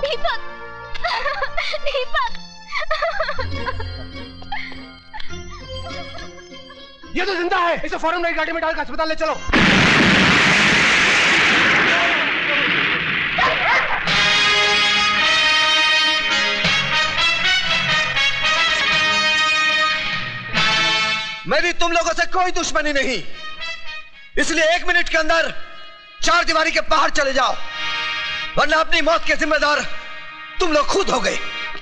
दीपक, दीपक। ये तो जिंदा है, इसे फौरन नई गाड़ी में डालकर अस्पताल ले चलो। मेरी तुम लोगों से कोई दुश्मनी नहीं, इसलिए 1 मिनट के अंदर 4 दीवारी के बाहर चले जाओ, वरना अपनी मौत के जिम्मेदार तुम लोग खुद हो गए।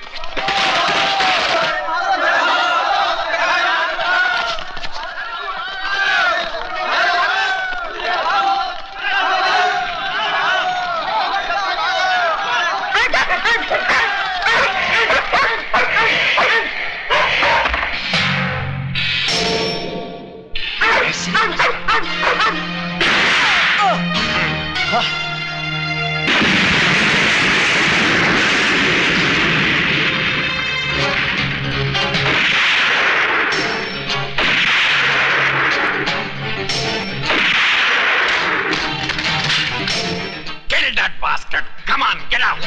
Kill that bastard! Come on, get out!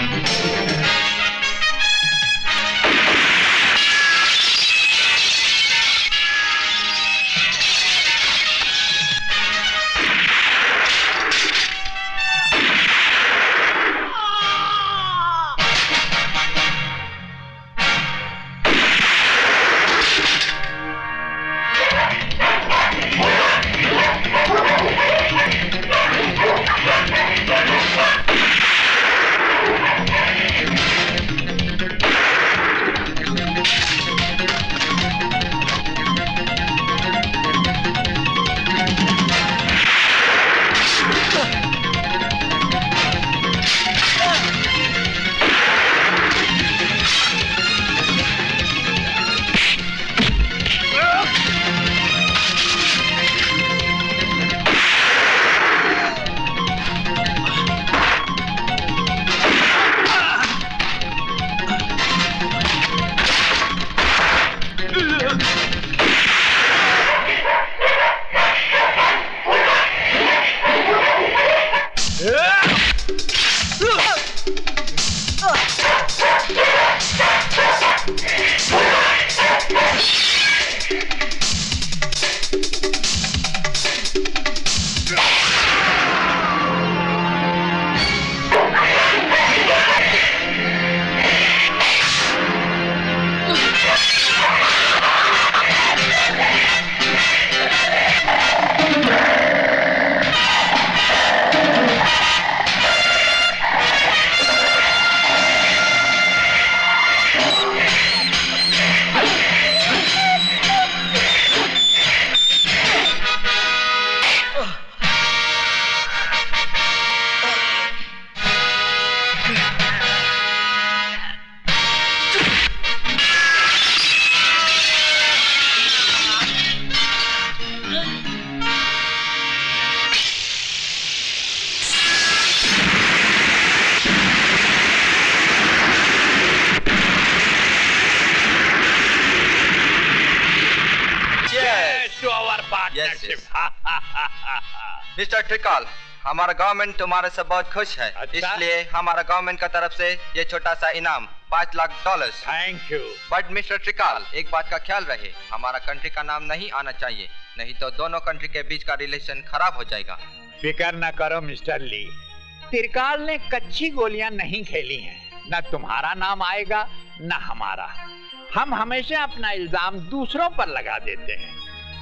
Mister Trikal, हमारा गवर्नमेंट तुम्हारे से बहुत खुश है। अच्छा? इसलिए हमारा गवर्नमेंट का तरफ से ये छोटा सा इनाम $5 lakh. Thank you. But mister Trikal, एक बात का ख्याल रहे, हमारा कंट्री का नाम नहीं आना चाहिए, नहीं तो दोनों कंट्री के बीच का रिलेशन खराब हो जाएगा। फिकर न करो मिस्टर ली, त्रिकाल ने कच्ची गोलियां नहीं खेली हैं। न तुम्हारा नाम आएगा न हमारा। हम हमेशा अपना इल्जाम दूसरों पर लगा देते हैं।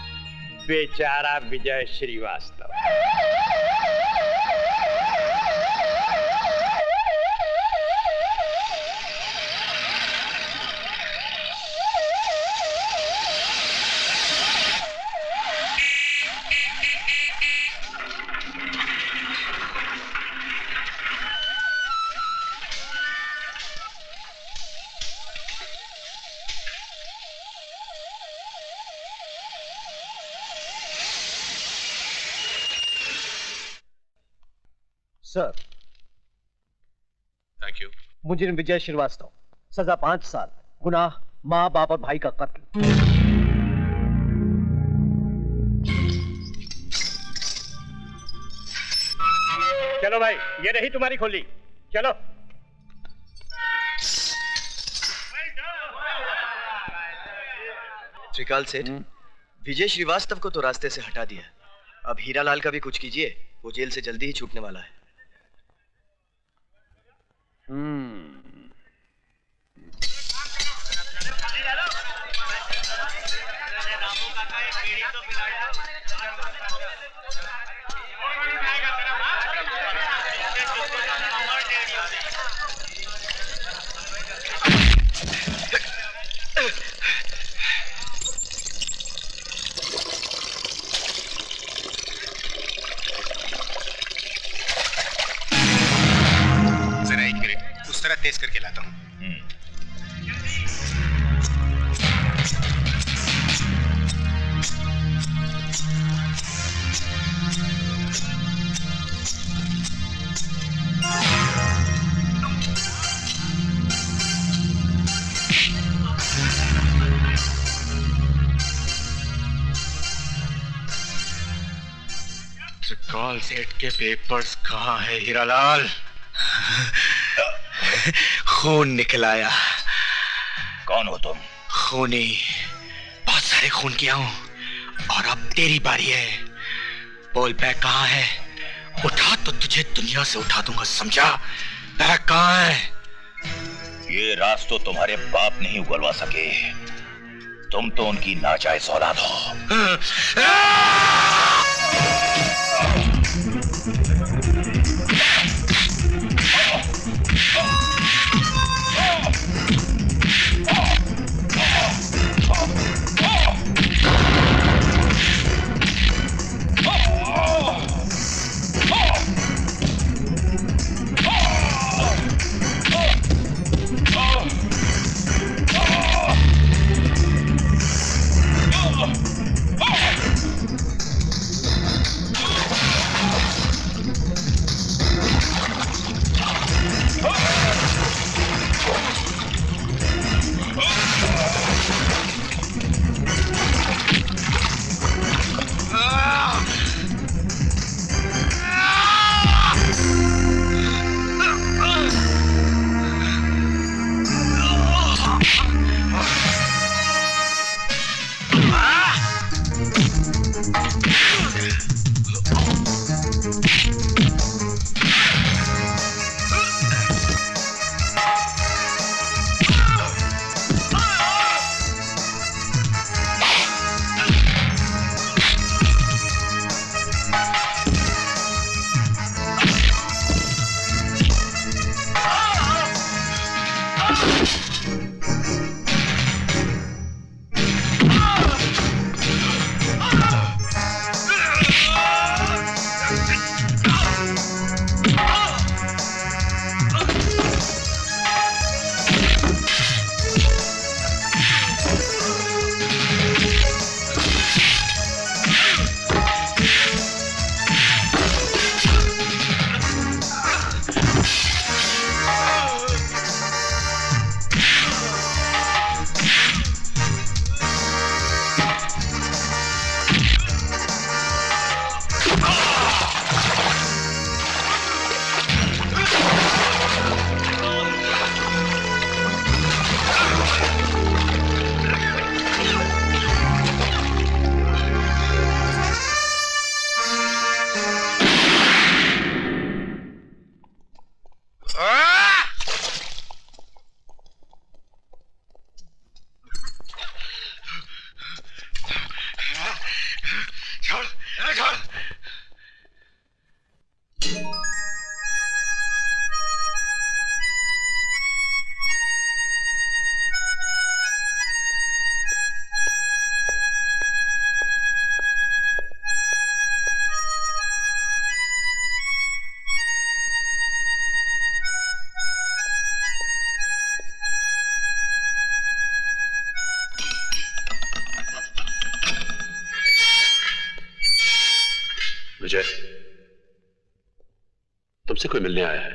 बेचारा Vijay Srivastava. Sir, thank you. मुझे विजय श्रीवास्तव, सजा 5 साल, गुनाह माँ बाप और भाई का कत्ल। चलो भाई, ये रही तुम्हारी खोली, चलो। त्रिकाल सेठ, विजय श्रीवास्तव को तो रास्ते से हटा दिया, अब हीरालाल का भी कुछ कीजिए, वो जेल से जल्दी ही छूटने वाला है। तेज करके लाता हूं। त्रिकाल सेठ के पेपर्स कहाँ है हीरालाल? खून निकल आया। कौन हो तुम? खूनी, बहुत सारे खून किया हूं और अब तेरी बारी है। बोल बैग कहाँ है? उठा तो तुझे दुनिया से उठा दूंगा, समझा? बैग कहाँ है? ये राज तो तुम्हारे बाप नहीं उगलवा सके, तुम तो उनकी नाजायज औलाद हो। विजय, तुमसे कोई मिलने आया है।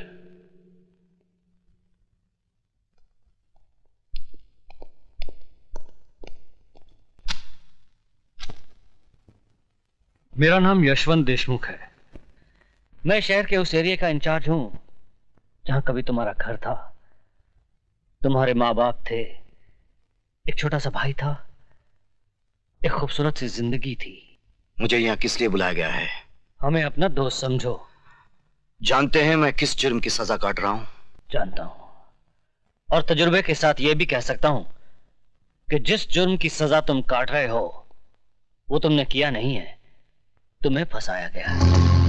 मेरा नाम यशवंत देशमुख है। मैं शहर के उस एरिया का इंचार्ज हूं जहां कभी तुम्हारा घर था, तुम्हारे माँ बाप थे, एक छोटा सा भाई था एक खूबसूरत सी जिंदगी थी। मुझे यहाँ किस लिए बुलाया गया है? हमें अपना दोस्त समझो। जानते हैं मैं किस जुर्म की सजा काट रहा हूं? जानता हूं, और तजुर्बे के साथ यह भी कह सकता हूं कि जिस जुर्म की सजा तुम काट रहे हो वो तुमने किया नहीं है, तुम्हें फंसाया गया है।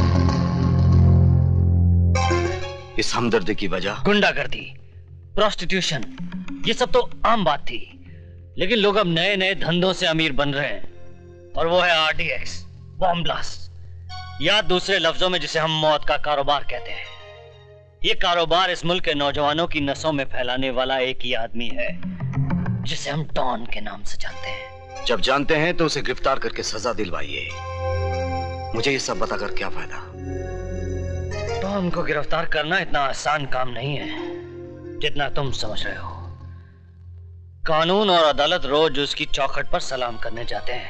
इस हमदर्दी की वजह? गुंडागर्दी, प्रोस्टिट्यूशन, ये सब तो आम बात थी, लेकिन लोग अब नए नए धंधों से अमीर बन रहे हैं, और वो है आरडीएक्स, बॉम्ब ब्लास्ट, या दूसरे लफ्जों में जिसे हम मौत का कारोबार कहते हैं। ये कारोबार इस मुल्क के नौजवानों की नसों में फैलाने वाला एक ही आदमी है जिसे हम डॉन के नाम से जानते हैं। जब जानते हैं तो उसे गिरफ्तार करके सजा दिलवाइए। मुझे ये सब बताकर क्या फायदा? डॉन को गिरफ्तार करना इतना आसान काम नहीं है जितना तुम समझ रहे हो। कानून और अदालत रोज उसकी चौखट पर सलाम करने जाते हैं।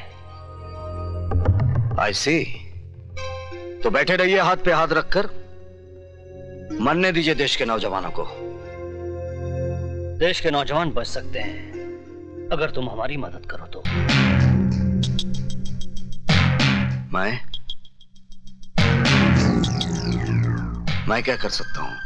I see। तो बैठे रहिए हाथ पे हाथ रखकर, मरने दीजिए देश के नौजवानों को। देश के नौजवान बच सकते हैं अगर तुम हमारी मदद करो तो। मैं क्या कर सकता हूं?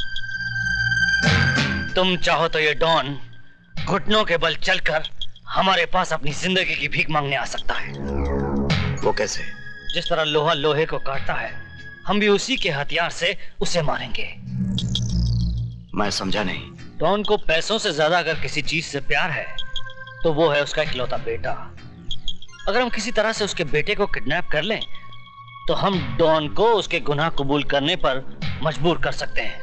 तुम चाहो तो ये डॉन घुटनों के बल चलकर हमारे पास अपनी जिंदगी की भीख मांगने आ सकता है। वो कैसे? जिस तरह लोहा लोहे को काटता है, हम भी उसी के हथियार से उसे मारेंगे। मैं समझा नहीं। डॉन को पैसों से ज्यादा अगर किसी चीज से प्यार है तो वो है उसका इकलौता बेटा। अगर हम किसी तरह से उसके बेटे को किडनैप कर लें तो हम डॉन को उसके गुनाह कबूल करने पर मजबूर कर सकते हैं।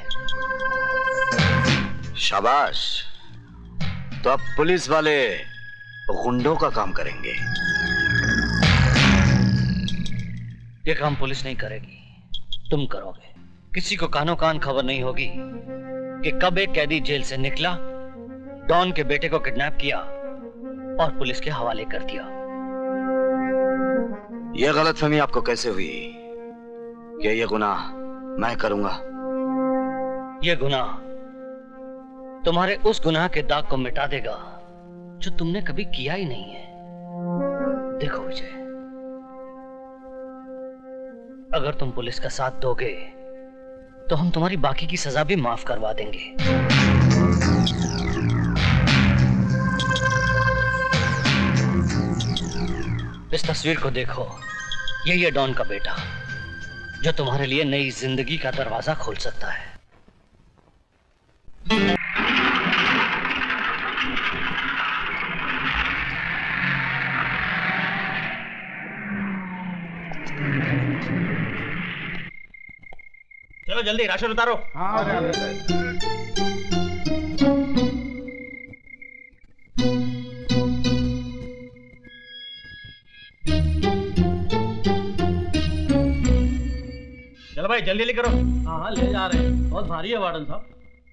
शाबाश। तो अब पुलिस वाले गुंडों का काम करेंगे। ये काम पुलिस नहीं करेगी, तुम करोगे। किसी को कानो कान खबर नहीं होगी कि कब एक कैदी जेल से निकला, डॉन के बेटे को किडनैप किया और पुलिस के हवाले कर दिया। यह गलतफहमी आपको कैसे हुई कि यह गुनाह मैं करूंगा? यह गुनाह तुम्हारे उस गुनाह के दाग को मिटा देगा जो तुमने कभी किया ही नहीं है। देखो विजय, अगर तुम पुलिस का साथ दोगे तो हम तुम्हारी बाकी की सजा भी माफ करवा देंगे। इस तस्वीर को देखो, यही है डॉन का बेटा जो तुम्हारे लिए नई जिंदगी का दरवाजा खोल सकता है। चलो जल्दी राशन उतारो। हाँ, चलो भाई जल्दी करो। हाँ हाँ ले जा रहे हैं, बहुत भारी है वार्डन साहब।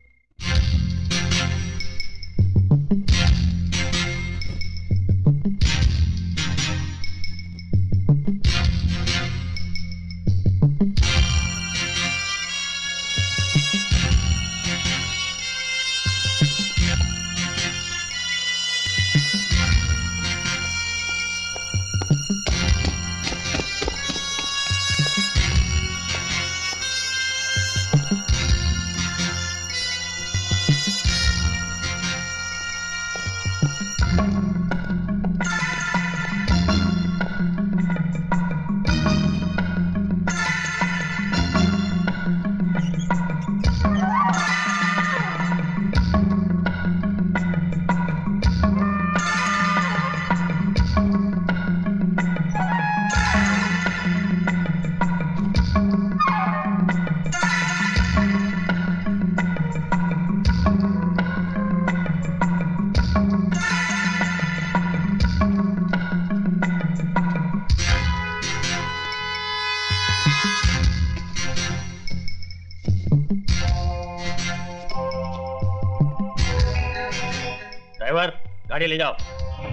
गाड़ी ले जाओ।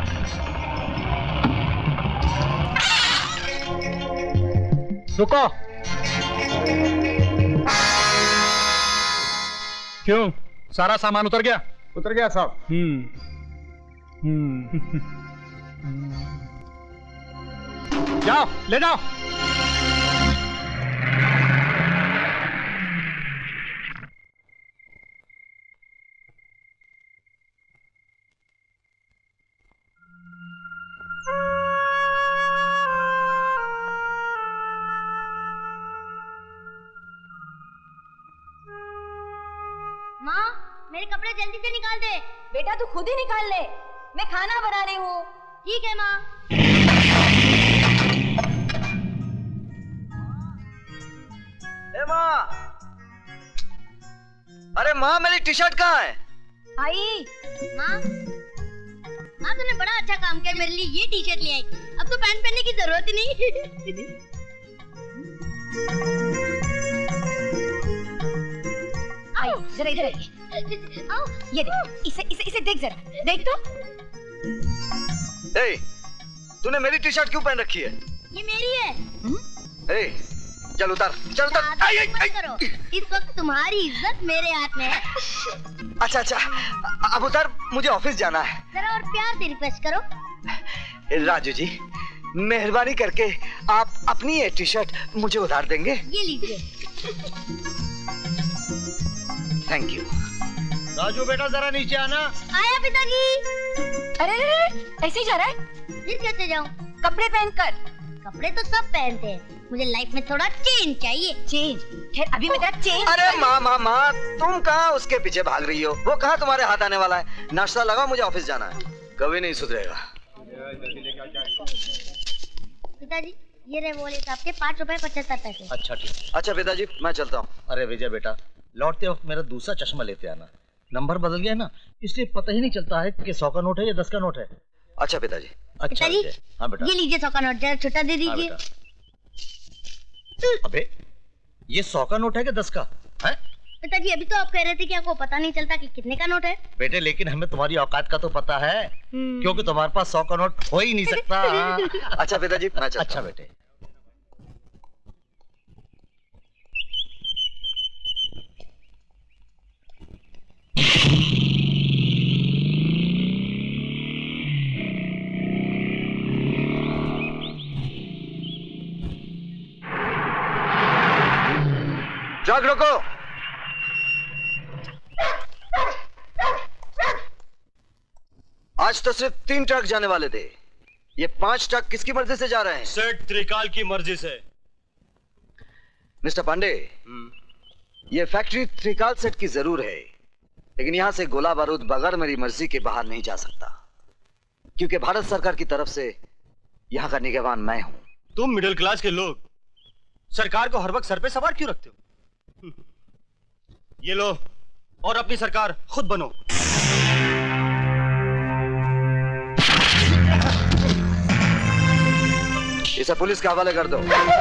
रुको। क्यों, सारा सामान उतर गया? उतर गया साहब। जाओ ले जाओ। माँ, मेरे कपड़े जल्दी से निकाल दे। बेटा तू खुद ही निकाल ले, मैं खाना बना रही हूँ। ठीक है माँ। ए माँ, अरे माँ मेरी टी शर्ट कहाँ है? आई माँ, माँ तूने बड़ा अच्छा काम किया, मेरे लिए ये टी शर्ट ले आई। अब तो पैंट पहनने की जरूरत ही नहीं। आई जरा इधर आइए। आओ ये देख, इसे देख जरा, देख तो। ए, तूने मेरी टी शर्ट क्यों पहन रखी है? ये मेरी है। ए, चल उतार, चल उतार। मत करो, इस वक्त तुम्हारी इज्जत मेरे हाथ में है। अच्छा अच्छा, अब उतार, मुझे ऑफिस जाना है। जरा और प्यार से रिक्वेस्ट करो। राजू जी, मेहरबानी करके आप अपनी ये टी शर्ट मुझे उधार देंगे? ये लीजिए। Thank you. राजू बेटा जरा नीचे आना। आया पिताजी। अरे ऐसे ही जा रहा है? फिर कैसे जाऊँ? कपड़े पहनकर। कपड़े तो सब पहनते हैं, मुझे लाइफ में थोड़ा चेंज चाहिए। चेंज? खैर अभी मैं तेरा चेंज। अरे माँ, तुम कहाँ उसके पीछे भाग रही हो? वो कहाँ तुम्हारे हाथ आने वाला है? नाश्ता लगाओ, मुझे ऑफिस जाना है। कभी नहीं सुधरेगा। पिताजी ये रहे वॉलेट आपके, 5 रुपए 75 पैसे। अच्छा ठीक। अच्छा पिताजी, मैं चलता हूँ। अरे विजय बेटा, लौटते वक्त मेरा दूसरा चश्मा लेते आना। नंबर बदल गया ना, इसलिए पता ही नहीं चलता है कि 100 का नोट है या 10 का नोट है। अच्छा पिताजी। अच्छा पिताजी, हाँ बेटा। ये लीजिए 100 का नोट, जरा छोटा दे हाँ दीजिए। अबे ये 100 का नोट है कि 10 का है? पिताजी अभी तो आप कह रहे थे कि आपको पता नहीं चलता कि कितने का नोट है। बेटे लेकिन हमें तुम्हारी औकात का तो पता है, क्योंकि तुम्हारे पास 100 का नोट हो ही नहीं सकता। अच्छा पिताजी, मैं चलता हूँ। अच्छा बेटे। ट्रक रोको। आज तो सिर्फ 3 ट्रक जाने वाले थे, ये 5 ट्रक किसकी मर्जी से जा रहे हैं? सेठ त्रिकाल की मर्जी से। मिस्टर पांडे, ये फैक्ट्री त्रिकाल सेठ की जरूर है, लेकिन यहां से गोला बारूद बगैर मेरी मर्जी के बाहर नहीं जा सकता, क्योंकि भारत सरकार की तरफ से यहां का निगरान मैं हूं। तुम मिडिल क्लास के लोग सरकार को हर वक्त सर पे सवार क्यों रखते हो? ये लो और अपनी सरकार खुद बनो। इसे पुलिस के हवाले कर दो।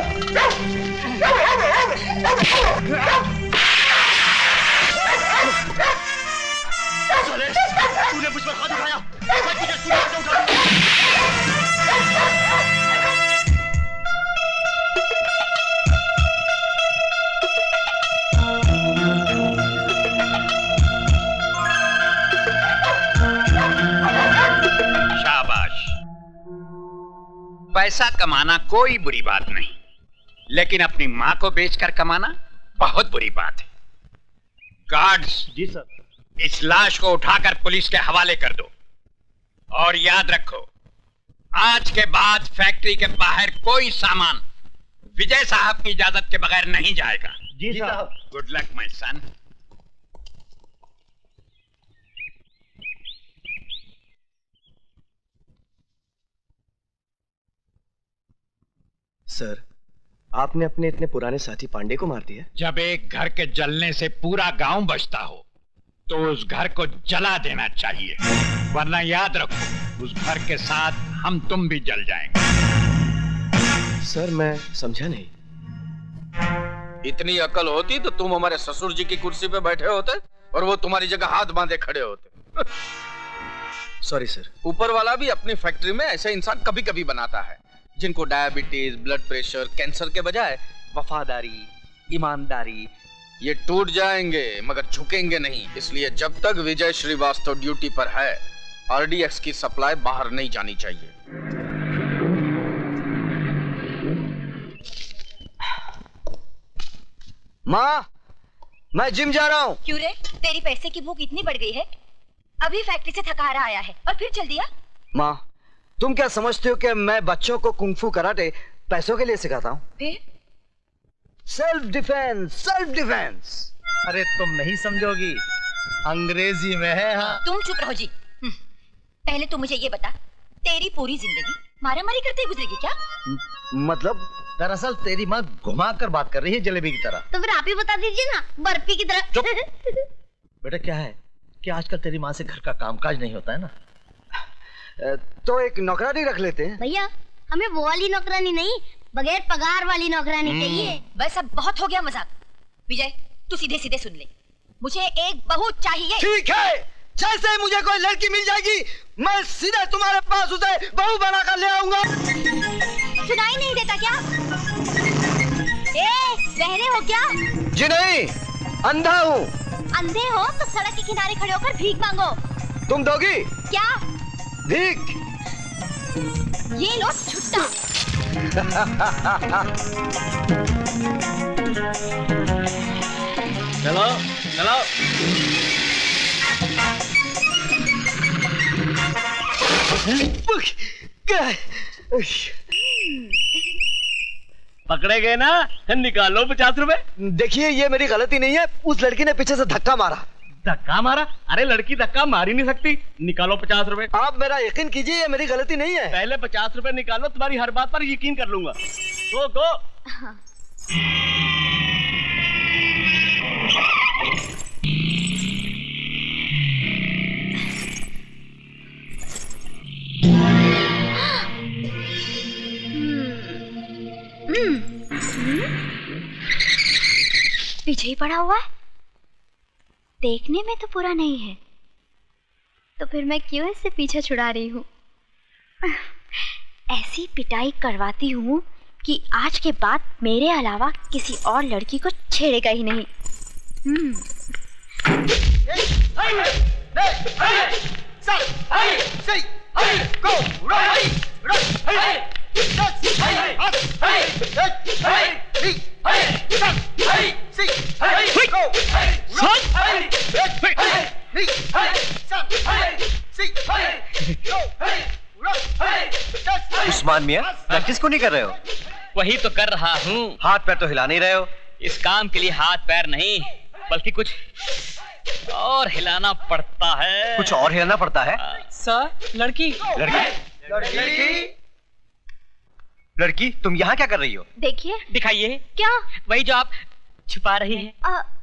तूने मुझ पर हाथ उठाया, मैं तुझे सुना से उठा दूंगा। पैसा कमाना कोई बुरी बात नहीं, लेकिन अपनी मां को बेचकर कमाना बहुत बुरी बात है। गार्ड्स, जी सर। इस लाश को उठाकर पुलिस के हवाले कर दो, और याद रखो आज के बाद फैक्ट्री के बाहर कोई सामान विजय साहब की इजाजत के बगैर नहीं जाएगा। जी साहब। Good luck my son. Sir, आपने अपने इतने पुराने साथी पांडे को मार दिया? जब एक घर के जलने से पूरा गांव बचता हो तो उस घर को जला देना चाहिए, वरना याद रखो उस घर के साथ हम तुम भी जल जाएंगे। सर मैं समझा नहीं। इतनी अकल होती तो तुम हमारे ससुर जी की कुर्सी पे बैठे होते और वो तुम्हारी जगह हाथ बांधे खड़े होते। Sorry sir. ऊपर वाला भी अपनी फैक्ट्री में ऐसे इंसान कभी कभी बनाता है जिनको डायबिटीज, ब्लड प्रेशर, कैंसर के बजाय वफादारी, ईमानदारी ये टूट जाएंगे मगर झुकेंगे नहीं। इसलिए जब तक विजय श्रीवास्तव ड्यूटी पर है, आरडीएक्स की सप्लाई बाहर नहीं जानी चाहिए। माँ, मैं जिम जा रहा हूँ। क्यों रे? तेरी पैसे की भूख इतनी बढ़ गई है? अभी फैक्ट्री से थका हारा आया है और फिर चल दिया? माँ, तुम क्या समझते हो कि मैं बच्चों को कुंफू कराटे पैसों के लिए सिखाता हूँ? फिर? Self defence, self defence. अरे तुम नहीं समझोगी, अंग्रेजी में है। हाँ, तुम चुप रहो जी। पहले तू मुझे ये बता, तेरी पूरी जिंदगी मारामारी करते ही गुजरेगी क्या? मतलब? दरअसल तेरी माँ घुमा कर बात कर रही है जलेबी की तरह। तो फिर आप ही बता दीजिए ना, बर्फी की तरह। बेटा क्या है कि आजकल तेरी माँ से घर का कामकाज नहीं होता है ना, तो एक नौकरानी रख लेते हैं। भैया, हमें वो वाली नौकरानी नहीं, बगैर पगार वाली नौकरानी चाहिए। बस अब बहुत हो गया मजाक। विजय, तू सीधे सीधे सुन ले, मुझे एक बहू चाहिए। ठीक है, जैसे मुझे कोई लड़की मिल जाएगी, मैं सीधे तुम्हारे पास उसे बहू बना कर ले आऊंगा। सुनाई नहीं देता क्या? बहरे हो क्या? जी नहीं, अंधा हूँ। अंधे हो तो सड़क के किनारे खड़े होकर भीख मांगो। तुम दोगी? क्या? भीख। ये लो छुट्टा। चलो चलो। पकड़े गए ना, निकालो 50 रुपए। देखिए, ये मेरी गलती नहीं है, उस लड़की ने पीछे से धक्का मारा। धक्का मारा? अरे लड़की धक्का मार ही नहीं सकती। निकालो 50 रुपए। आप मेरा यकीन कीजिए, ये मेरी गलती नहीं है। पहले 50 रुपए निकालो, तुम्हारी हर बात पर यकीन कर लूंगा। गो। पीछे ही पड़ा हुआ है, देखने में तो पूरा नहीं है, तो फिर मैं क्यों इससे पीछा छुड़ा रही हूँ? ऐसी पिटाई करवाती हूँ कि आज के बाद मेरे अलावा किसी और लड़की को छेड़ेगा ही नहीं। उस्मान मियां, प्रैक्टिस को नहीं कर रहे हो? वही तो कर रहा हूँ। हाथ पैर तो हिला नहीं रहे हो। इस काम के लिए हाथ पैर नहीं, बल्कि कुछ और हिलाना पड़ता है। कुछ और हिलाना पड़ता है? सर, लड़की। लड़की, तुम यहाँ क्या कर रही हो? देखिए। दिखाइए। क्या? वही जो आप छुपा रही हैं।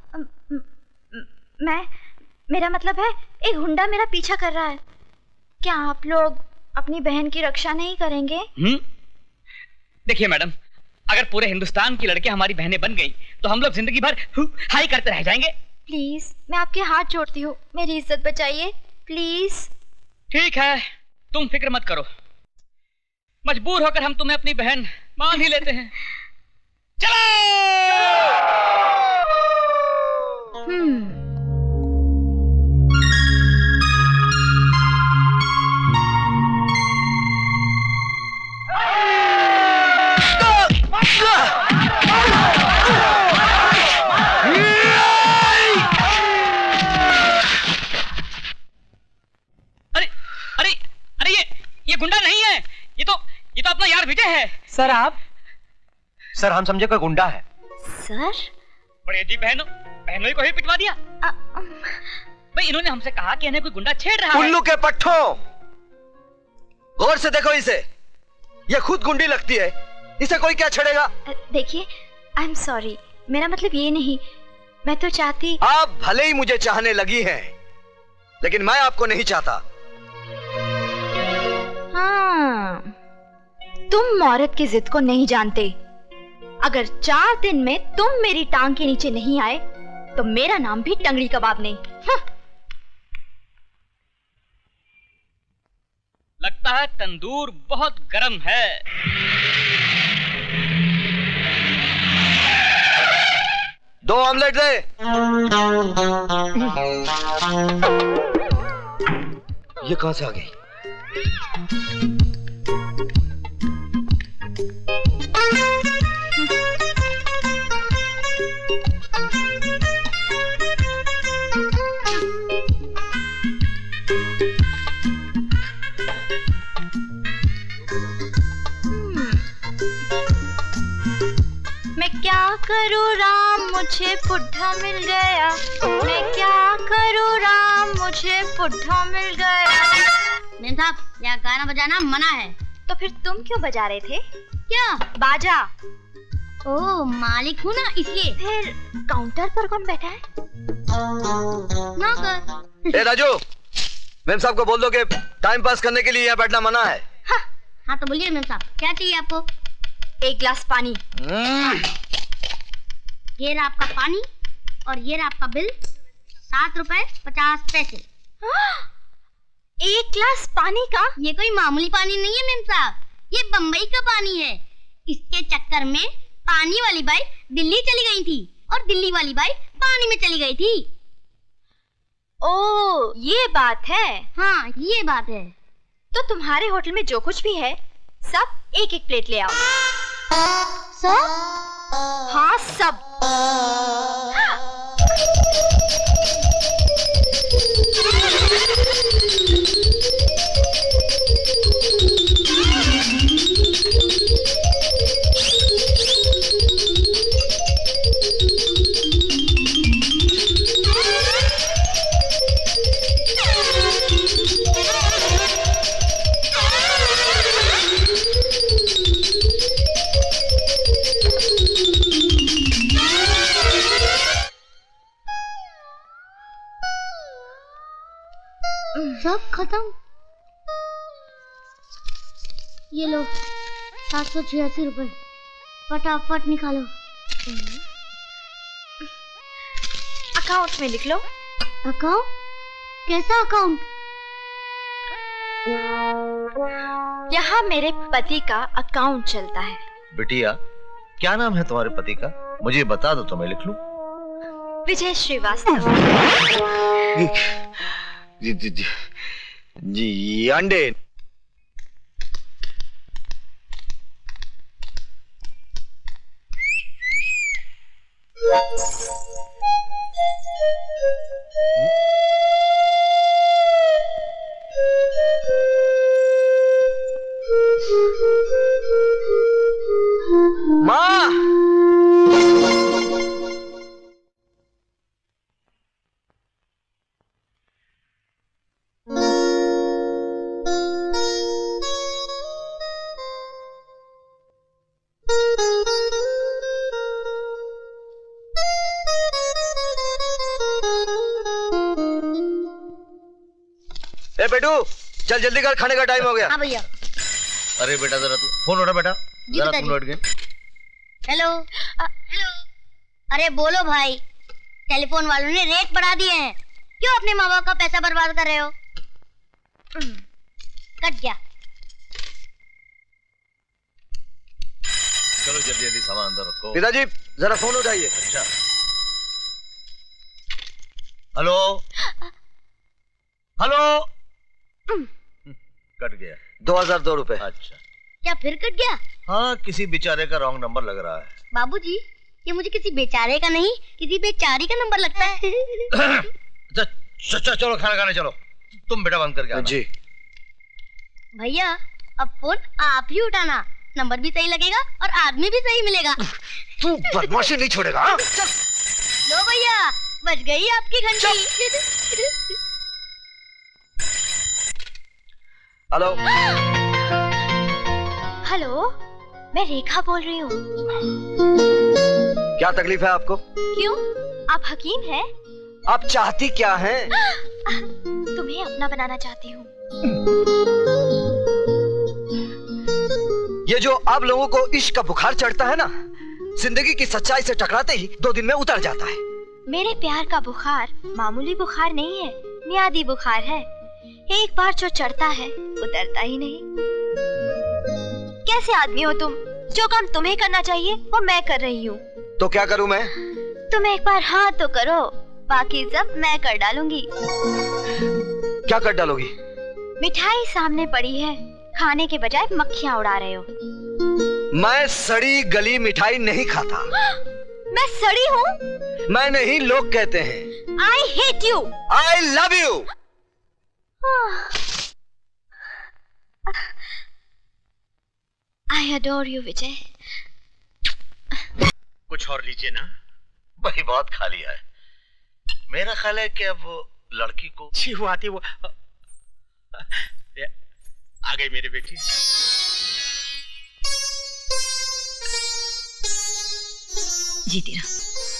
मेरा मतलब है, एक गुंडा मेरा पीछा कर रहा है। क्या आप लोग अपनी बहन की रक्षा नहीं करेंगे? देखिए मैडम, अगर पूरे हिंदुस्तान की लड़कियां हमारी बहनें बन गई तो हम लोग जिंदगी भर हाई करते रह जाएंगे। प्लीज, मैं आपके हाथ जोड़ती हूँ, मेरी इज्जत बचाइए प्लीज। ठीक है, तुम फिक्र मत करो, मजबूर होकर हम तुम्हें अपनी बहन मान ही लेते हैं। चलो। ये गुंडा नहीं है, ये तो अपना यार विजय है। सर आप? सर हम समझे कोई गुंडा है। सर? बड़े जी, बहनों को ही पिटवा दिया। भाई इन्होंने हमसे कहा कि इन्हें कोई गुंडा छेड़ रहा है। उल्लू के पट्टों, गौर से देखो इसे, ये खुद गुंडी लगती है, इसे कोई क्या छेड़ेगा? देखिए, आई एम सॉरी, मेरा मतलब ये नहीं, मैं तो चाहती। आप भले ही मुझे चाहने लगी हैं, लेकिन मैं आपको नहीं चाहता। हाँ, तुम औरत की जिद को नहीं जानते। अगर 4 दिन में तुम मेरी टांग के नीचे नहीं आए तो मेरा नाम भी टंगड़ी कबाब नहीं। लगता है तंदूर बहुत गर्म है। दो ऑमलेट दे। ये कहां से आ गई? करूँ राम मुझे बुढ़ा मिल गया, मैं क्या करूँ राम मुझे बुढ़ा मिल गया। मेम साहब यहाँ गाना बजाना मना है। तो फिर तुम क्यों बजा रहे थे? क्या? बाजा। ओ मालिक हूँ ना इसलिए। फिर काउंटर पर कौन बैठा है? नौकर। ए राजू, मेम साहब को बोल दो कि टाइम पास करने के लिए यहाँ बैठना मना है। हाँ तो बोलिए मेम साहब, क्या चाहिए आपको? एक गिलास पानी। ये रहा आपका पानी और ये रहा आपका बिल, 7 रुपए 50 पैसे। एक गिलास पानी का? ये कोई मामूली पानी नहीं है मेम साहब, ये बम्बई का पानी है। इसके चक्कर में पानी वाली बाई दिल्ली चली गई थी और दिल्ली वाली बाई पानी में चली गई थी। ओ ये बात है। हाँ ये बात है। तो तुम्हारे होटल में जो कुछ भी है सब एक एक प्लेट ले आओ। सब? हाँ सब। सब खत्म। ये लो 786 रुपए, फटाफट निकालो। अकाउंट में लिख लो। अकाउंट? कैसा अकाउंट? यहाँ मेरे पति का अकाउंट चलता है। बिटिया, क्या नाम है तुम्हारे पति का? मुझे बता दो तो मैं लिख लूं। विजय श्रीवास्तव। जी अंडे। माँ, ए बेटू चल जल्दी कर, खाने का टाइम हो गया। हाँ भैया। अरे बेटा जरा तू फोन उठा बेटा, जरा तुम लौट गए। Hello hello. अरे बोलो भाई, टेलीफोन वालों ने रेट बढ़ा दिए हैं, क्यों अपने माँ बाप का पैसा बर्बाद कर रहे हो? कट गया। चलो जल्दी जल्दी सामान अंदर रखो। पिताजी जरा फोन उठाइए। अच्छा हेलो हेलो। कट गया। 2002 रुपए। अच्छा क्या फिर कट गया? हाँ, किसी बेचारे का रॉन्ग नंबर लग रहा है। बाबूजी, ये मुझे किसी बेचारे का नहीं, किसी बेचारी का नंबर लगता है। चलो खाना खाने चलो। तुम बेटा बंद करके आना। जी भैया, अब फोन आप ही उठाना, नंबर भी सही लगेगा और आदमी भी सही मिलेगा। तू बदमाशी नहीं छोड़ेगा। लो भैया, बज गई आपकी घंटी। हेलो हेलो, मैं रेखा बोल रही हूँ। क्या तकलीफ है आपको? क्यों, आप हकीम हैं? आप चाहती क्या हैं? तुम्हें अपना बनाना चाहती हूँ। ये जो आप लोगों को इश्क का बुखार चढ़ता है ना, जिंदगी की सच्चाई से टकराते ही 2 दिन में उतर जाता है। मेरे प्यार का बुखार मामूली बुखार नहीं है, मियादी बुखार है। एक बार जो चढ़ता है उतरता ही नहीं। कैसे आदमी हो तुम? जो काम तुम्हें करना चाहिए वो मैं कर रही हूँ। तो क्या करूँ मैं? तुम एक बार हाँ तो करो, बाकी सब मैं कर डालूंगी। क्या कर डालोगी? मिठाई सामने पड़ी है, खाने के बजाय मक्खियाँ उड़ा रहे हो। मैं सड़ी गली मिठाई नहीं खाता। मैं सड़ी हूँ? मैं नहीं, लोग कहते हैं। I hate you. I love you. I adore you, विजय। कुछ और लीजिए ना। वही बहुत खा लिया है। मेरा ख्याल है कि अब वो लड़की को जी वो आती वो आ गई मेरी बेटी। जीती रहा।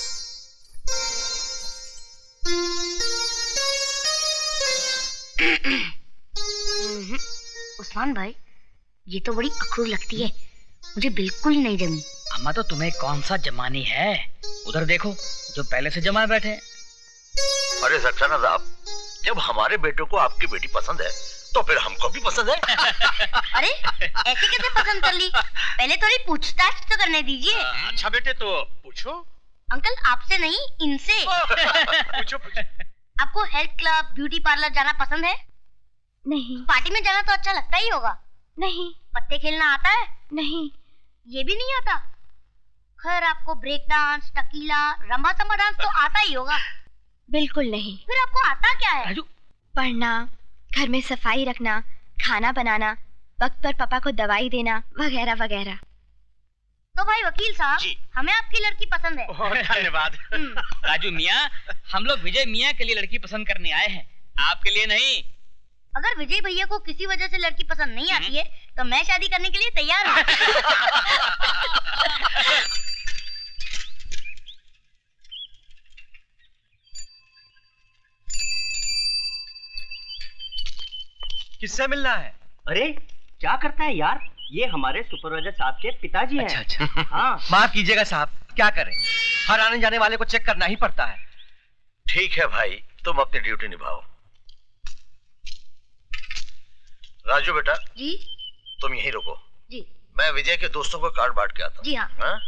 उस्मान भाई, ये तो बड़ी अखरूर लगती है, मुझे बिल्कुल नहीं जमी। अम्मा तो तुम्हें कौन सा जमानी है, उधर देखो जो पहले से जमाए बैठे हैं। अरे सक्सेना साहब, जब हमारे बेटे को आपकी बेटी पसंद है तो फिर हमको भी पसंद है। अरे ऐसे कैसे पसंद कर ली? पहले थोड़ी पूछताछ तो करने दीजिए। अच्छा बेटे तो पूछो। अंकल आपसे नहीं, इनसे। पूछो पूछो। आपको हेल्थ क्लब, ब्यूटी पार्लर जाना पसंद है? नहीं। पार्टी में जाना तो अच्छा लगता ही होगा। नहीं। पत्ते खेलना आता है? नहीं। ये भी नहीं आता? खैर आपको break dance, tequila, rumba samba dance तो आता ही होगा। बिल्कुल नहीं। फिर आपको आता क्या है? पढ़ना, घर में सफाई रखना, खाना बनाना, वक्त पर पापा को दवाई देना, वगैरह वगैरह। तो भाई वकील साहब, हमें आपकी लड़की पसंद है। धन्यवाद। राजू मियाँ, हम लोग विजय मियाँ के लिए लड़की पसंद करने आए हैं, आपके लिए नहीं। अगर विजय भैया को किसी वजह से लड़की पसंद नहीं आती है तो मैं शादी करने के लिए तैयार हूँ। किससे मिलना है? अरे क्या करता है यार, ये हमारे सुपरवाइजर साहब के पिताजी हैं। अच्छा अच्छा। हाँ। माफ कीजिएगा साहब, क्या करें, हर आने जाने वाले को चेक करना ही पड़ता है। ठीक है भाई, तुम अपनी ड्यूटी निभाओ। राजू बेटा जी, तुम यहीं रुको जी। मैं विजय के दोस्तों को कार्ड बांट के आता हूँ। जी हाँ।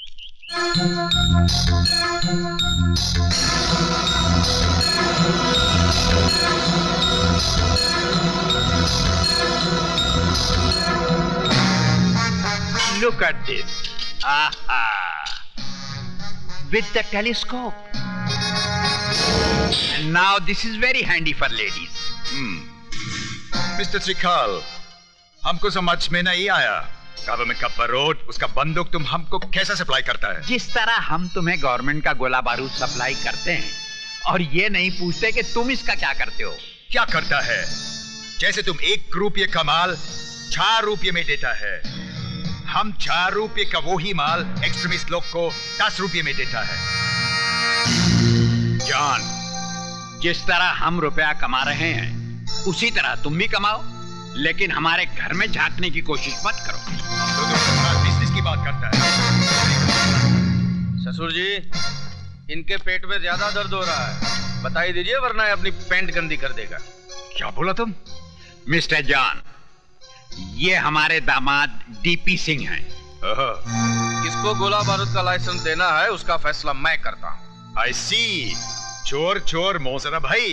Look at this. Aha. With the telescope. And now this is very handy for ladies. Mister Trikal, हमको समझ में नहीं आया, गवर्नमेंट का बारूद, उसका बंदूक तुम हमको कैसे सप्लाई करता है? जिस तरह हम तुम्हें गवर्नमेंट का गोला बारूद सप्लाई करते हैं और ये नहीं पूछते कि तुम इसका क्या करते हो। क्या करता है? जैसे तुम 1 रुपये का माल 4 रुपये में देता है, हम 4 रुपये का वही माल एक्सट्रीमिस्ट लोग को 10 रुपये में देता है। जॉन, जिस तरह हम रुपया कमा रहे हैं उसी तरह तुम भी कमाओ, लेकिन हमारे घर में झांकने की कोशिश मत करो। तो तुम बिजनेस की बात करता है। ससुर जी, इनके पेट में ज्यादा दर्द हो रहा है, बताई दीजिए वरना अपनी पैंट गंदी कर देगा। क्या बोला तुम? मिस्टर जॉन, ये हमारे दामाद डीपी सिंह हैं। किसको गोला बारूद का लाइसेंस देना है उसका फैसला मैं करता हूँ। आई सी, चोर चोर मोसरा भाई।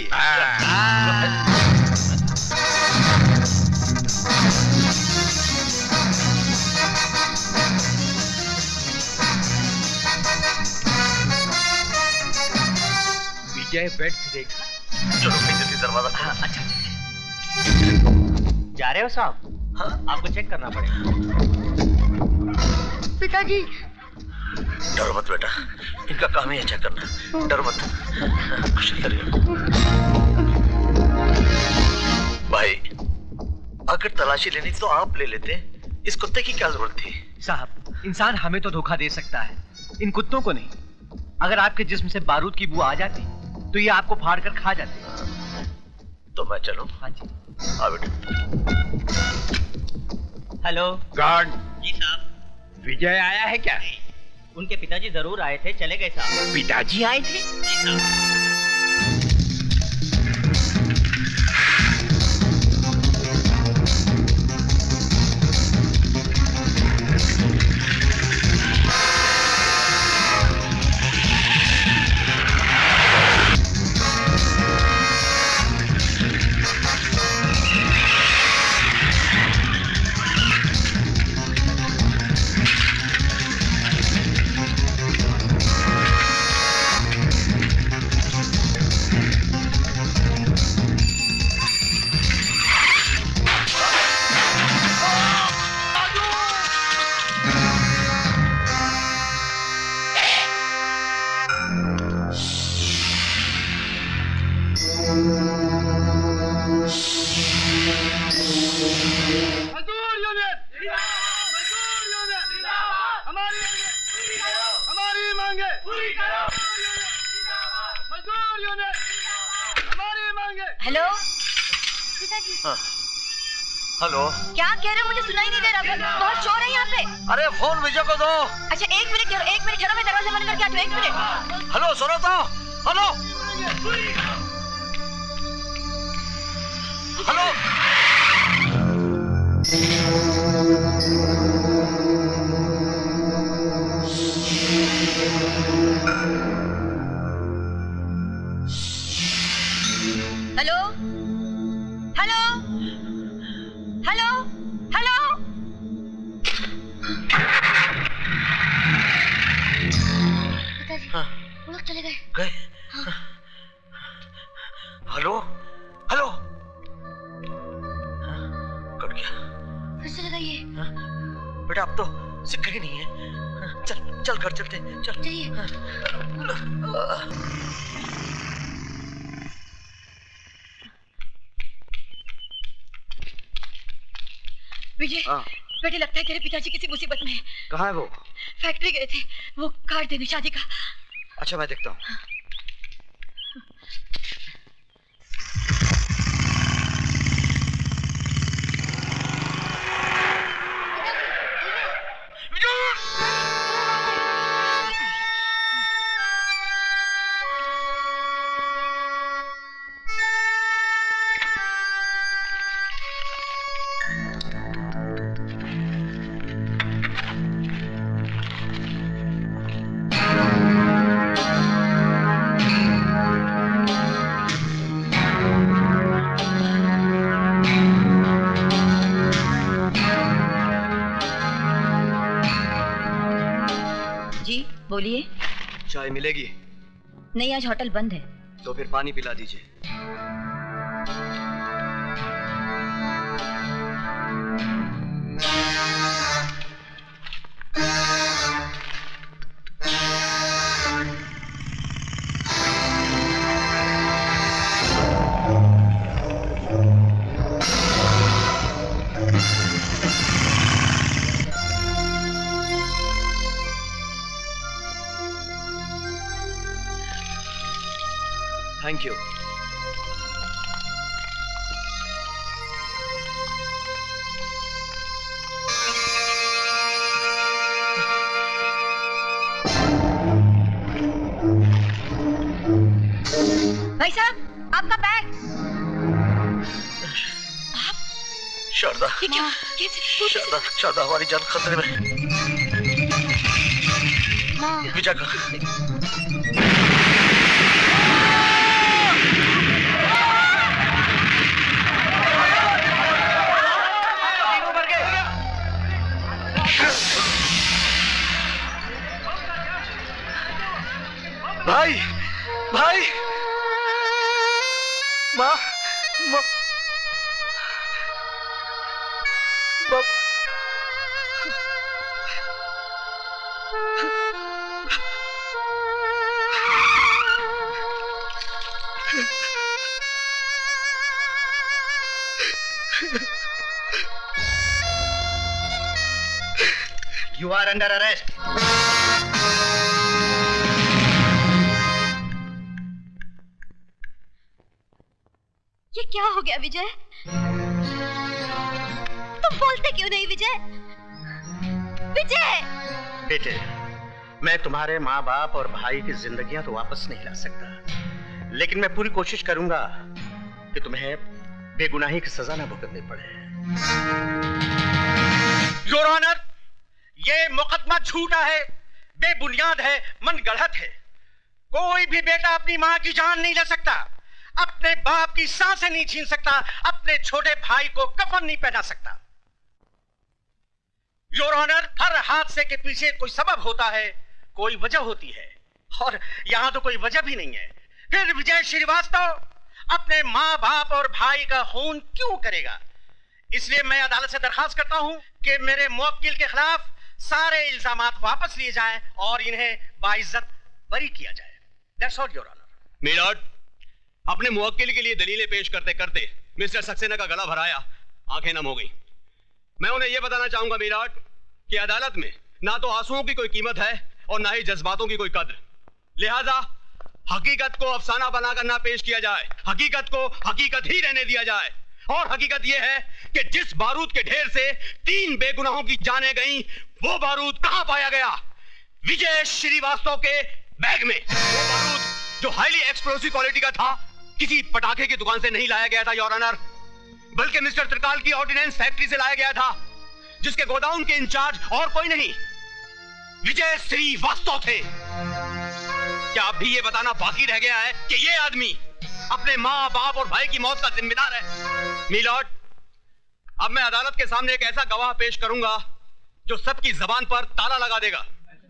विजय बेड से देखा। चलो जल्दी दरवाजा। हाँ, अच्छा। जा रहे हो साहब? हाँ, आपको चेक करना पड़ेगा। पिताजी। डरो मत बेटा, इनका काम ही है चेक करना, डरो मत। कुछ नहीं करेगा भाई। अगर तलाशी लेनी तो आप ले लेते, इस कुत्ते की क्या जरूरत थी? साहब, इंसान हमें तो धोखा दे सकता है, इन कुत्तों को नहीं। अगर आपके जिस्म से बारूद की बू आ जाती तो ये आपको फाड़ कर खा जाते। तो मैं चलूं? हाँ जी। हाँ बेटा। Hello guard. जी साहब। विजय आया है क्या? उनके पिताजी जरूर आए थे, चले गए साहब। पिताजी आए थे? जी साहब। हेलो हाँ। हेलो। क्या कह रहे हो? मुझे सुनाई नहीं दे रहा, बहुत शोर है यहाँ पे। अरे फोन विजय को दो। अच्छा एक मिनट ठहरो, मैं दरवाजा बंद करके आती हूँ, 1 मिनट। हेलो सुनो तो। Hello hello. Hello hello hello hello. पिताजी वो लोग चले गए। हाँ। Hello hello. कट गया। फिर से लगाइए। बेटा अब तो सिक्का ही नहीं है। चल चल घर चलते। चल जाइए। विजय, बेटे लगता है तेरे पिताजी किसी मुसीबत में है। कहाँ है वो? फैक्ट्री गए थे, वो कार्ड देने शादी का। अच्छा मैं देखता हूँ। बोलिए। चाय मिलेगी? नहीं, आज होटल बंद है। तो फिर पानी पिला दीजिए। Thank you. भाई साहब, आपका बैग। आप? शारदा। ये क्या? शारदा, शारदा हमारी जान खतरे में। विजय का भाई भाई माँ माँ You are under arrest. ये क्या हो गया विजय? तुम बोलते क्यों नहीं विजय? विजय! बेटे, मैं तुम्हारे माँ बाप और भाई की जिंदगियां तो वापस नहीं ला सकता, लेकिन मैं पूरी कोशिश करूंगा कि तुम्हें बेगुनाही की सजा न भुगतनी पड़े। योर ऑनर, ये मुकदमा झूठा है, बेबुनियाद है, मन गढ़ंत है। कोई भी बेटा अपनी माँ की जान नहीं ले सकता, अपने बाप की सांसें नहीं छीन सकता, अपने छोटे भाई को कफन नहीं पहना सकता। योर ऑनर, हर हादसे के पीछे कोई सबब होता है, कोई वजह होती है, और यहां तो कोई वजह भी नहीं है। फिर विजय श्रीवास्तव अपने माँ बाप और भाई का खून क्यों करेगा? इसलिए मैं अदालत से दरखास्त करता हूं कि मेरे मुवक्किल के खिलाफ सारे इल्जामात वापस लिए जाएं और इन्हें बाइज्जत बरी किया जाए। That's all, Your Honor. मीराट, अपने मुवक्किल के लिए दलीलें पेश करते करते मिस्टर सक्सेना का गला भराया, आंखें नम हो गई। मैं उन्हें यह बताना चाहूंगा मीराट कि अदालत में ना तो आंसुओं की कोई कीमत है और ना ही जज्बातों की कोई कद्र। लिहाजा हकीकत को अफसाना बनाकर ना पेश किया जाए, हकीकत को हकीकत ही रहने दिया जाए। और हकीकत यह है कि जिस बारूद के ढेर से 3 बेगुनाहों की जानें गईं, वो बारूद कहां पाया गया? विजय श्रीवास्तव के बैग में। वो बारूद जो हाईली एक्सप्लोसिव क्वालिटी का था, किसी पटाखे की दुकान से नहीं लाया गया था योर ऑनर, बल्कि मिस्टर त्रिकाल की ऑर्डिनेंस फैक्ट्री से लाया गया था, जिसके गोडाउन के इंचार्ज और कोई नहीं, विजय श्रीवास्तव थे। क्या अब भी ये बताना बाकी रह गया है कि ये आदमी अपने माँ बाप और भाई की मौत का जिम्मेदार है? मिलॉर्ड, अब मैं अदालत के सामने एक ऐसा गवाह पेश करूंगा जो सबकी जबान पर ताला लगा देगा।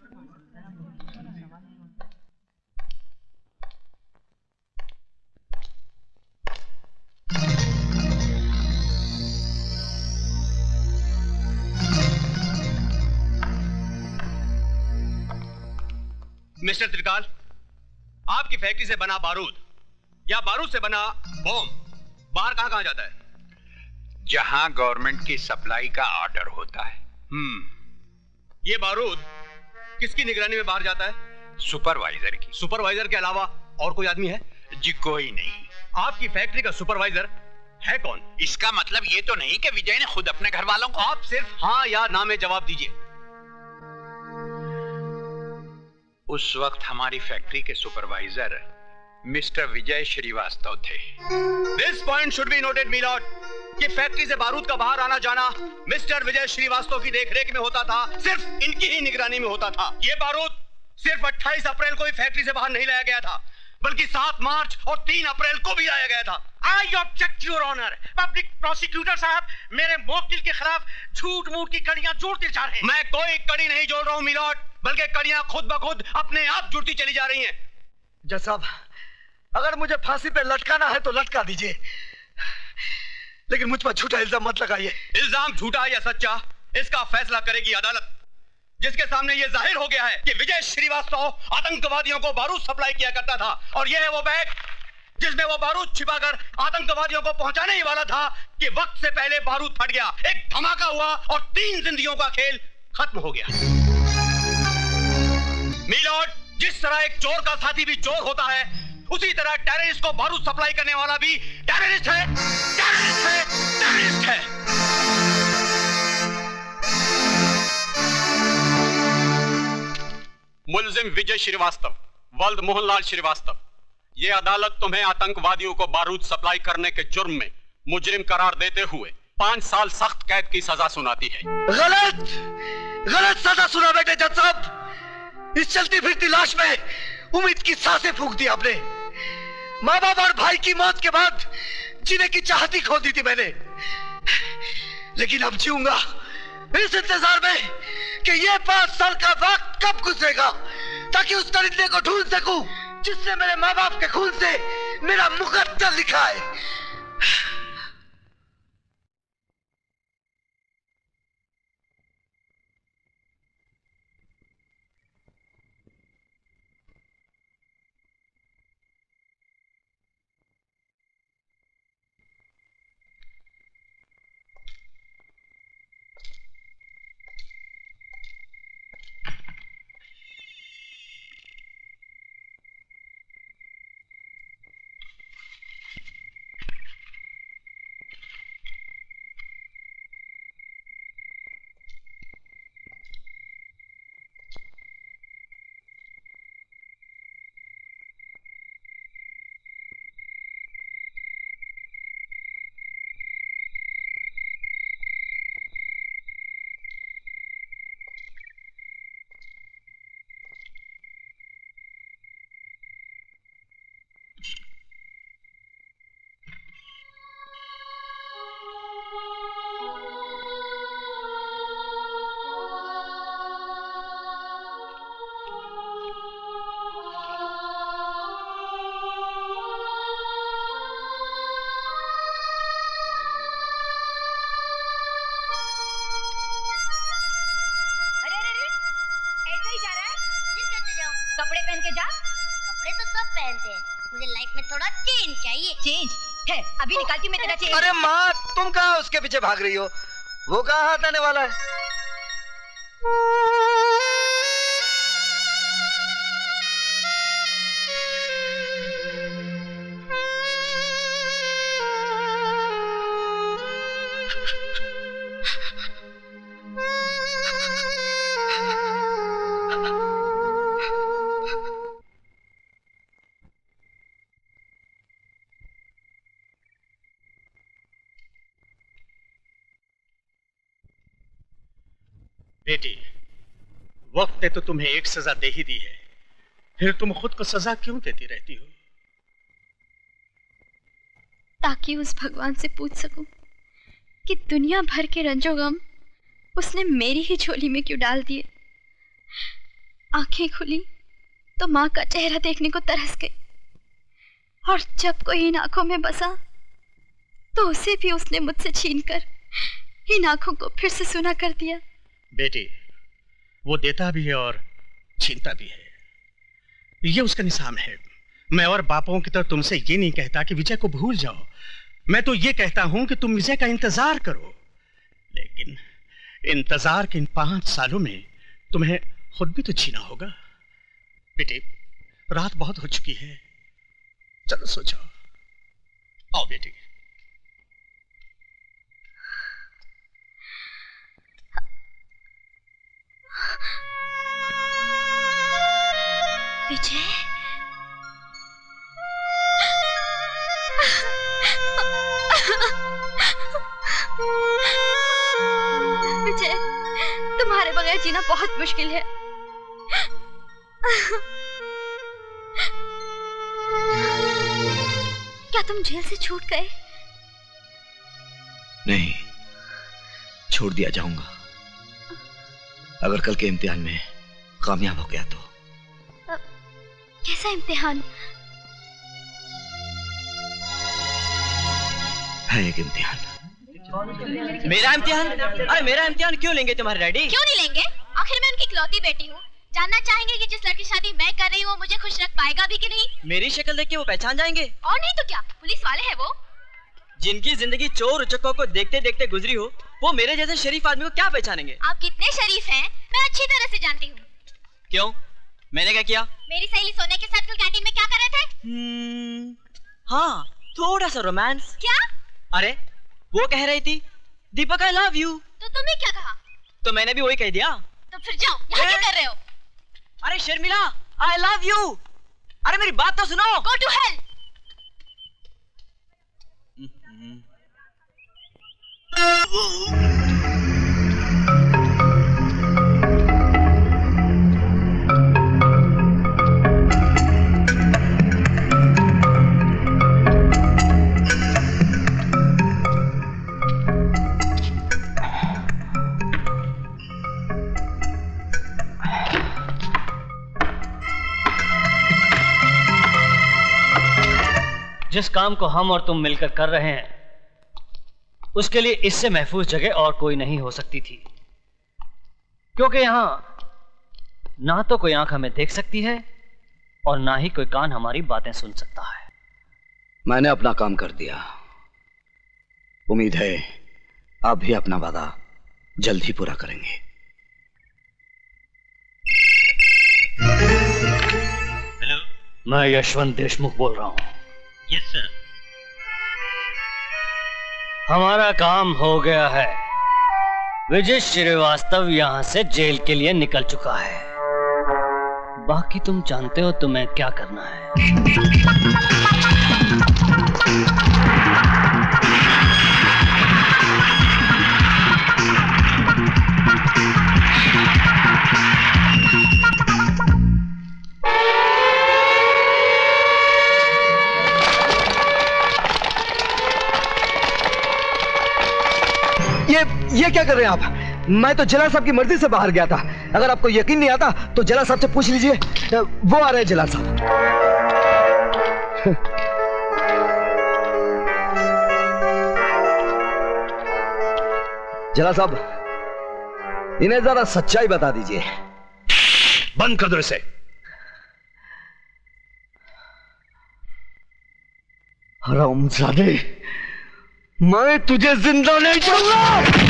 मिस्टर त्रिकाल, आपकी फैक्ट्री से बना बारूद या बारूद से बना बॉम्ब बाहर कहां जाता है? जहां गवर्नमेंट की सप्लाई का ऑर्डर होता है। ये बारूद किसकी निगरानी में बाहर जाता है? सुपरवाइजर की। सुपरवाइजर के अलावा और कोई आदमी है? जी कोई नहीं। आपकी फैक्ट्री का सुपरवाइजर है कौन? इसका मतलब ये तो नहीं कि विजय ने खुद अपने घर वालों को। आप सिर्फ हाँ या ना में जवाब दीजिए। उस वक्त हमारी फैक्ट्री के सुपरवाइजर मिस्टर विजय श्रीवास्तव थे। This point should be noted milord, कि फैक्ट्री से बारूद का बाहर आना जाना मिस्टर विजय श्रीवास्तव की देखरेख में होता था, सिर्फ इनकी ही निगरानी में होता था। ये बारूद सिर्फ 28 अप्रैल को ही फैक्ट्री से बाहर नहीं लाया गया था, बल्कि 7 मार्च और 3 अप्रैल को भी लाया गया था। I object your honour. Public prosecutor साहब मेरे मुवक्किल के खिलाफ झूठ मूठ की कड़ियां जोड़ते जा रहे हैं। मैं कोई कड़ी नहीं जोड़ रहा हूं मिलॉर्ड, बल्कि कड़ियां खुद ब खुद अपने आप जुड़ती चली जा रही हैं। जज साहब, अगर मुझे फांसी पे लटकाना है तो लटका दीजिए, लेकिन मुझ पर झूठा इल्जाम मत लगाइए। इल्जाम झूठा या सच्चा, इसका फैसला करेगी अदालत, जिसके सामने यह जाहिर हो गया है कि विजय श्रीवास्तव आतंकवादियों को बारूद सप्लाई किया करता था, और यह है वो बैग जिसमें वो बारूद छिपाकर आतंकवादियों को पहुंचाने ही वाला था कि वक्त से पहले बारूद फट गया, एक धमाका हुआ और 3 जिंदगियों का खेल खत्म हो गया। मिलॉर्ड, जिस तरह एक चोर का साथी भी चोर होता है, उसी तरह टेररिस्ट को बारूद सप्लाई करने वाला भी टेररिस्ट है, टेररिस्ट है, टेररिस्ट है। मुलजिम विजय श्रीवास्तव, वल्द मोहनलाल श्रीवास्तव, ये अदालत तुम्हें आतंकवादियों को बारूद सप्लाई करने के जुर्म में मुजरिम करार देते हुए 5 साल सख्त कैद की सजा सुनाती है। गलत, गलत सजा सुना बेटे जज साहब। इस चलती फिरती लाश में उम्मीद की सांसें फूंक दी आपने। माँ बाप और भाई की मौत के बाद जीने की चाहती खो दी थी मैंने, लेकिन अब जीऊंगा इस इंतजार में कि ये 5 साल का वक्त कब गुजरेगा, ताकि उस दरिंदे को ढूंढ सकूं जिसने मेरे माँ बाप के खून से मेरा मुकद्दर लिखा है। कपड़े पहन के जा। कपड़े तो सब पहनते हैं, मुझे लाइफ में थोड़ा चेंज चाहिए। चेंज है, अभी निकालती मैं तेरा चेंज। अरे माँ, तुम कहाँ उसके पीछे भाग रही हो? वो कहाँ हाथ आने वाला है? बेटी, वक्त ने तो तुम्हें एक सजा दे ही दी है, फिर तुम खुद को सजा क्यों देती रहती हो? ताकि उस भगवान से पूछ सकूं कि दुनिया भर के रंजो गम उसने मेरी ही झोली में क्यों डाल दिए। आंखें खुली तो माँ का चेहरा देखने को तरस गई, और जब कोई इन आंखों में बसा तो उसे भी उसने मुझसे छीनकर इन आंखों को फिर से सूना कर दिया। बेटी, वो देता भी है और छीनता भी है, ये उसका निशान है। मैं और बापों की तरह तुमसे ये नहीं कहता कि विजय को भूल जाओ, मैं तो ये कहता हूं कि तुम विजय का इंतजार करो। लेकिन इंतजार के इन 5 सालों में तुम्हें खुद भी तो जीना होगा। बेटी, रात बहुत हो चुकी है, चलो सो जाओ। आओ बेटी। विजय, विजय, तुम्हारे बगैर जीना बहुत मुश्किल है। क्या तुम जेल से छूट गए? नहीं, छोड़ दिया जाऊंगा अगर कल के इम्तिहान में कामयाब हो गया तो। कैसा इम्तिहान? है एक इम्तिहान। मेरा इम्तिहान? अरे मेरा इम्तिहान क्यों लेंगे तुम्हारे डैडी? क्यों नहीं लेंगे? आखिर मैं उनकी इकलौती बेटी हूँ। जानना चाहेंगे कि जिस लड़की शादी मैं कर रही हूँ वो मुझे खुश रख पाएगा भी कि नहीं? मेरी शक्ल देख के वो पहचान जाएंगे। और नहीं तो क्या, पुलिस वाले हैं वो। जिनकी जिंदगी चोर उचक्कों को देखते देखते गुजरी हो, वो मेरे जैसे शरीफ आदमी को क्या पहचानेंगे? आप कितने शरीफ हैं मैं अच्छी तरह से जानती हूँ। क्यों, मैंने क्या किया? मेरी सहेली सोने के साथ कल कैंटीन में क्या कर रहे थे? हाँ, थोड़ा सा रोमांस। क्या? अरे वो कह रही थी दीपक आई लव यू। तो तुमने क्या कहा? तो मैंने भी वही कह दिया। तो फिर जाओ, यहाँ क्या कर रहे हो? अरे शर्मिला, आई लव यू। अरे मेरी बात तो सुनो। Go to hell। जिस काम को हम और तुम मिलकर कर रहे हैं उसके लिए इससे महफूज जगह और कोई नहीं हो सकती थी, क्योंकि यहां ना तो कोई आंख हमें देख सकती है और ना ही कोई कान हमारी बातें सुन सकता है। मैंने अपना काम कर दिया। उम्मीद है आप भी अपना वादा जल्द ही पूरा करेंगे। हेलो, मैं यशवंत देशमुख बोल रहा हूं। Yes sir. हमारा काम हो गया है। विजय श्रीवास्तव यहां से जेल के लिए निकल चुका है। बाकी तुम जानते हो तुम्हें क्या करना है। ये क्या कर रहे हैं आप? मैं तो जलाल साहब की मर्जी से बाहर गया था। अगर आपको यकीन नहीं आता तो जलाल साहब से पूछ लीजिए, वो आ रहे हैं जलाल साहब। जलाल साहब, इन्हें जरा सच्चाई बता दीजिए। बंद कर दो इसे। हरामजादे, मैं तुझे जिंदा नहीं छोड़ूंगा।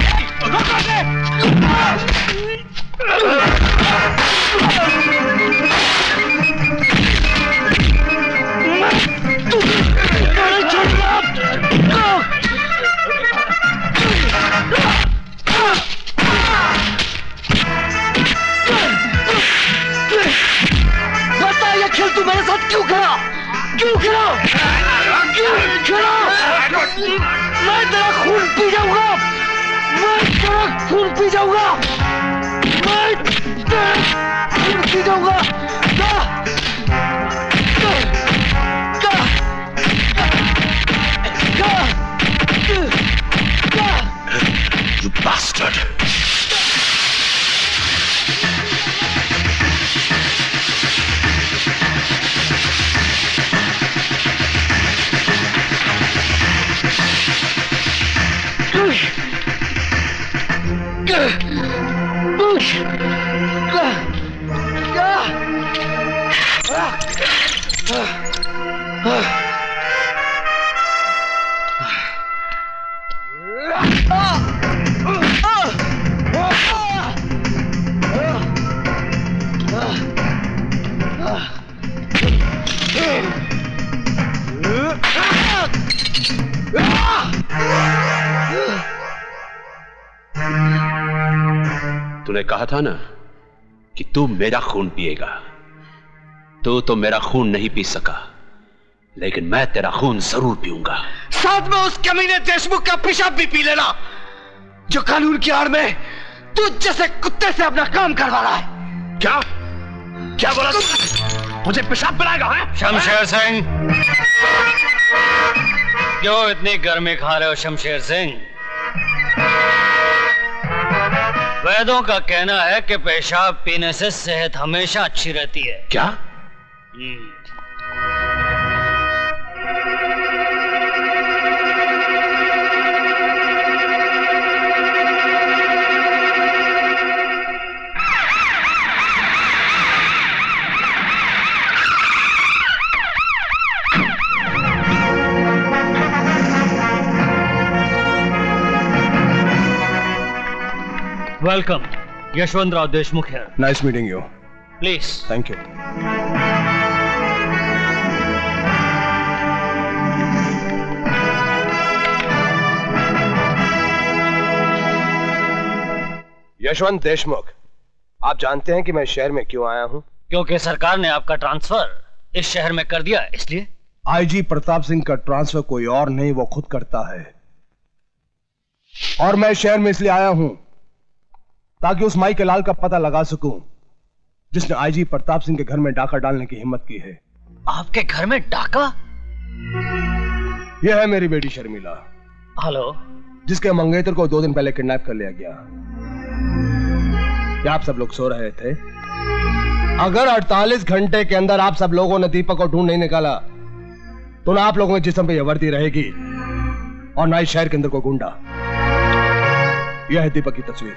तेरा खून पी जाऊंगा, मैं तेरा खून पी जाऊंगा, मैं तेरा खून पी जाऊंगा। You bastard! तूने कहा था ना कि तू मेरा खून पिएगा। तू तो मेरा खून नहीं पी सका, लेकिन मैं तेरा खून जरूर पीऊंगा। साथ में उस कमीने देशमुख का पेशाब भी पी लेना, जो कानून की आड़ में तू जैसे कुत्ते से अपना काम करवा रहा है। क्या क्या बोला? मुझे पेशाब पिलाएगा? शमशेर सिंह, क्यों इतनी गर्मी खा रहे हो शमशेर सिंह? वैद्यों का कहना है कि पेशाब पीने से सेहत हमेशा अच्छी रहती है। क्या? Welcome, Yashwantrao Deshmukh here. Nice meeting you. Please. Thank you. Yashwant Deshmukh, आप जानते हैं कि मैं शहर में क्यों आया हूं? क्योंकि सरकार ने आपका ट्रांसफर इस शहर में कर दिया, इसलिए। आईजी प्रताप सिंह का ट्रांसफर कोई और नहीं, वो खुद करता है। और मैं शहर में इसलिए आया हूं ताकि उस माई के लाल का पता लगा सकूं जिसने आईजी प्रताप सिंह के घर में डाका डालने की हिम्मत की है। आपके घर में डाका? यह है मेरी बेटी शर्मिला। हेलो। जिसके मंगेतर को 2 दिन पहले किडनैप कर लिया गया। क्या आप सब लोग सो रहे थे? अगर 48 घंटे के अंदर आप सब लोगों ने दीपक को ढूंढ नहीं निकाला तो ना आप लोगों के जिस्म पे यह वर्दी रहेगी और ना ही शहर के अंदर कोई गुंडा। यह है दीपक की तस्वीर।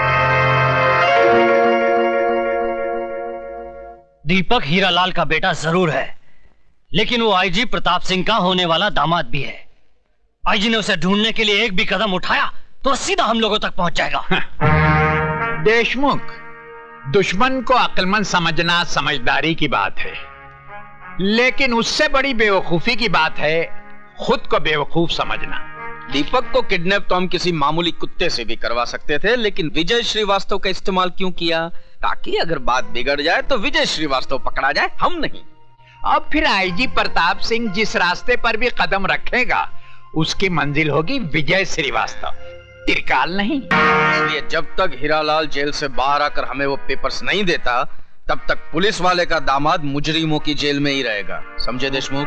दीपक हीरालाल का बेटा जरूर है, लेकिन वो आईजी प्रताप सिंह का होने वाला दामाद भी है। आईजी ने उसे ढूंढने के लिए एक भी कदम उठाया तो सीधा हम लोगों तक पहुंच जाएगा। देशमुख, दुश्मन को अक्लमंद समझना समझदारी की बात है, लेकिन उससे बड़ी बेवकूफी की बात है खुद को बेवकूफ समझना। दीपक को किडनैप तो हम किसी मामूली कुत्ते से भी करवा सकते थे, लेकिन विजय श्रीवास्तव का इस्तेमाल क्यों किया? ताकि अगर बात बिगड़ जाए तो विजय श्रीवास्तव पकड़ा जाए, हम नहीं। अब फिर आईजी प्रताप सिंह जिस रास्ते पर भी कदम रखेगा उसकी मंजिल होगी विजय श्रीवास्तव, त्रिकाल नहीं। इसलिए जब तक हीरालाल जेल से बाहर आकर हमें वो पेपर्स नहीं देता, तब तक पुलिस वाले का दामाद मुजरिमों की जेल में ही रहेगा। समझे देशमुख?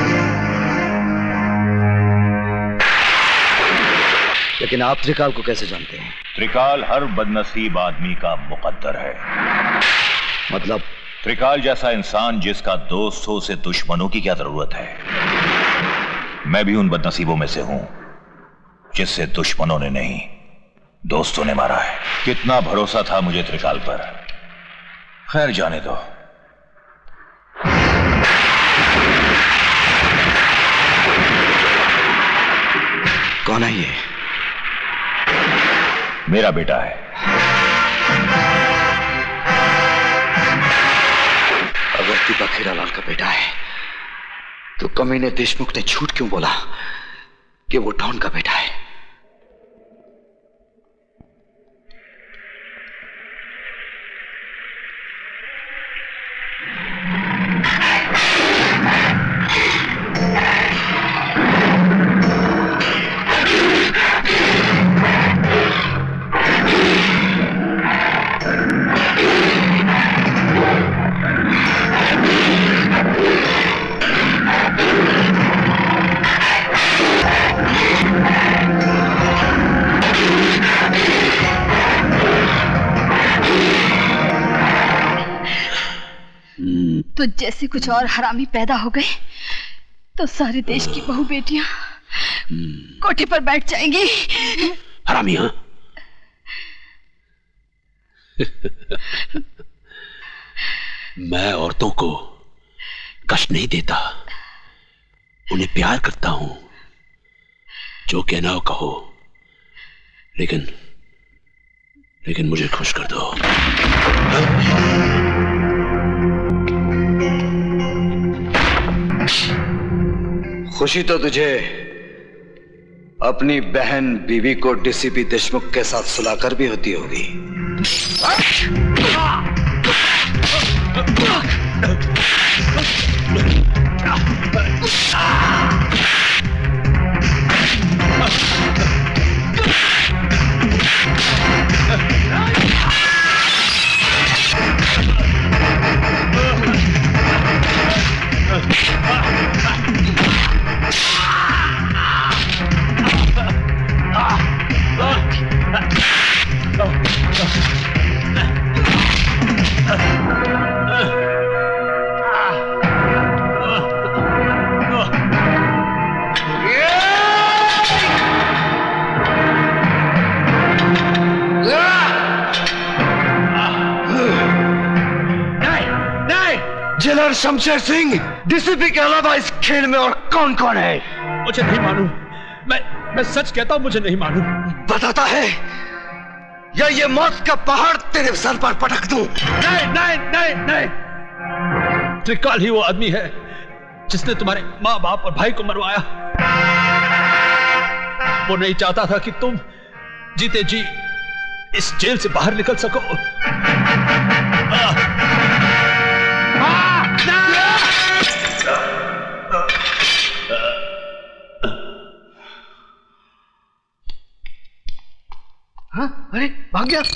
लेकिन आप त्रिकाल को कैसे जानते हैं? त्रिकाल हर बदनसीब आदमी का मुकद्दर है। मतलब? त्रिकाल जैसा इंसान जिसका दोस्तों से दुश्मनों की क्या जरूरत है। मैं भी उन बदनसीबों में से हूं जिससे दुश्मनों ने नहीं, दोस्तों ने मारा है। कितना भरोसा था मुझे त्रिकाल पर। खैर जाने दो। कौन है ये? मेरा बेटा है। अगर दीपक हीरालाल का बेटा है तो कमीने देशमुख ने झूठ क्यों बोला कि वो डॉन का बेटा है? तुझ जैसे कुछ और हरामी पैदा हो गए तो सारे देश की बहू बेटियां कोठे पर बैठ जाएंगी। हरामी? हाँ, मैं औरतों को कष्ट नहीं देता, उन्हें प्यार करता हूं। जो कहना हो कहो, लेकिन मुझे खुश कर दो। खुशी तो तुझे अपनी बहन बीवी को डीसीपी देशमुख के साथ सुलाकर भी होती होगी। जेलर शमशेर सिंह, डीसीपी के अलावा इस खेल में और कौन कौन है? मुझे नहीं मालूम। मैं सच कहता हूं, मुझे नहीं मालूम। बताता है या ये मौत का पहाड़ तेरे सर पर पटक दूं? नहीं। त्रिकाल ही वो आदमी है जिसने तुम्हारे माँ बाप और भाई को मरवाया। वो नहीं चाहता था कि तुम जीते जी इस जेल से बाहर निकल सको। हाँ? अरे भाग गया।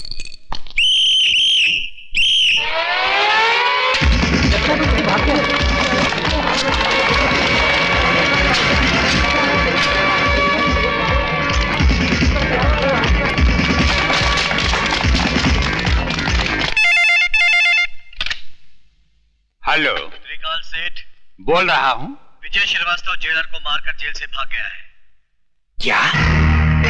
भाग गया। हेलो, त्रिकाल सेठ बोल रहा हूं। विजय श्रीवास्तव जेलर को मारकर जेल से भाग गया है। क्या?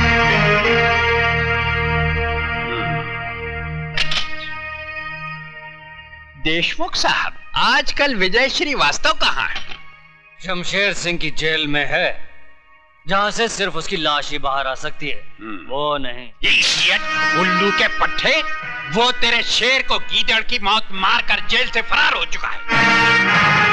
देशमुख साहब, आजकल विजय श्रीवास्तव कहाँ है? शमशेर सिंह की जेल में है, जहां से सिर्फ उसकी लाश ही बाहर आ सकती है। वो नहीं। उल्लू के पट्टे, वो तेरे शेर को गीदड़ की मौत मारकर जेल से फरार हो चुका है।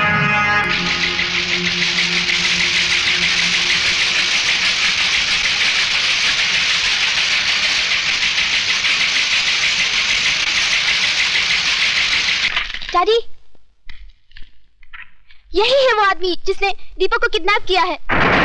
डैडी, यही है वो आदमी जिसने दीपक को किडनैप किया है।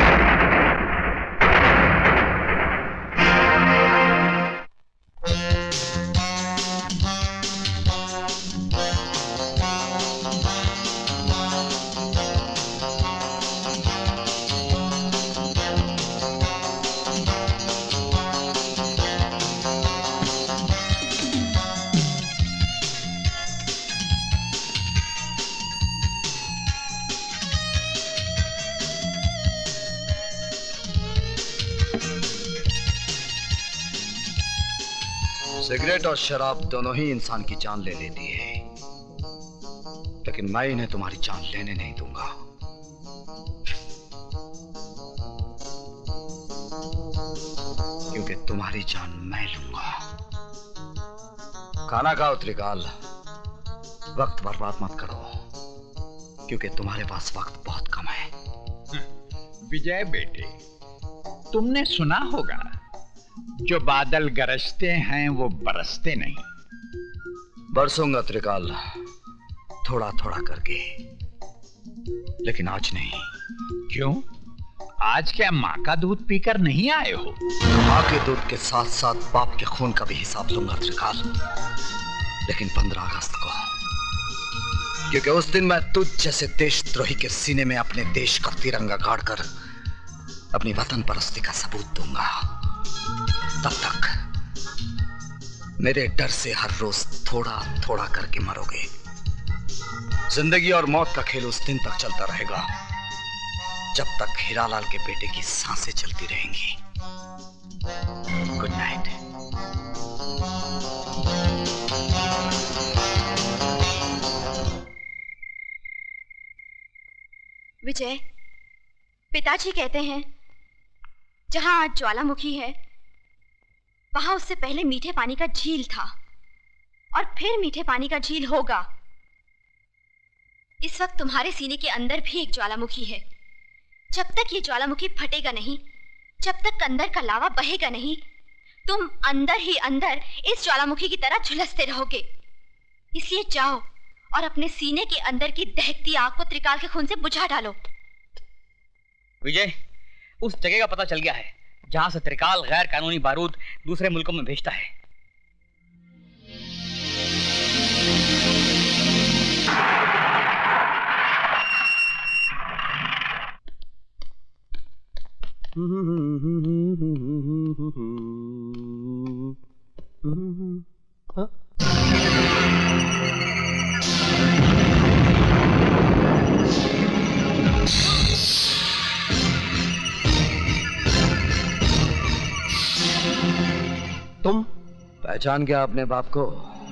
सिगरेट और शराब दोनों ही इंसान की जान ले लेती है, लेकिन मैं इन्हें तुम्हारी जान लेने नहीं दूंगा। क्योंकि तुम्हारी जान मैं लूंगा। खाना खाओ त्रिकाल, वक्त बर्बाद मत करो, क्योंकि तुम्हारे पास वक्त बहुत कम है। विजय बेटे, तुमने सुना होगा, जो बादल गरजते हैं वो बरसते नहीं। बरसूंगा त्रिकाल, थोड़ा थोड़ा करके, लेकिन आज नहीं। क्यों? आज क्या माँ का दूध पीकर नहीं आए हो? माँ के दूध के साथ साथ बाप के खून का भी हिसाब लूंगा त्रिकाल, लेकिन 15 अगस्त को, क्योंकि उस दिन मैं तुझ जैसे देशद्रोही के सीने में अपने देश का तिरंगा गाड़कर अपनी वतन परस्ती का सबूत दूंगा। तब तक मेरे डर से हर रोज थोड़ा थोड़ा करके मरोगे। जिंदगी और मौत का खेल उस दिन तक चलता रहेगा जब तक हीरालाल के बेटे की सांसें चलती रहेंगी। Good night. विजय, पिताजी कहते हैं जहां आज ज्वालामुखी है वहां उससे पहले मीठे पानी का झील था और फिर मीठे पानी का झील होगा। इस वक्त तुम्हारे सीने के अंदर भी एक ज्वालामुखी है। जब तक ये ज्वालामुखी फटेगा नहीं, जब तक अंदर का लावा बहेगा नहीं, तुम अंदर ही अंदर इस ज्वालामुखी की तरह झुलसते रहोगे। इसलिए जाओ और अपने सीने के अंदर की दहकती आग को त्रिकाल के खून से बुझा डालो। विजय, उस जगह का पता चल गया है जहां से त्रिकाल गैर कानूनी बारूद दूसरे मुल्कों में भेजता है। तुम पहचान गया अपने बाप को?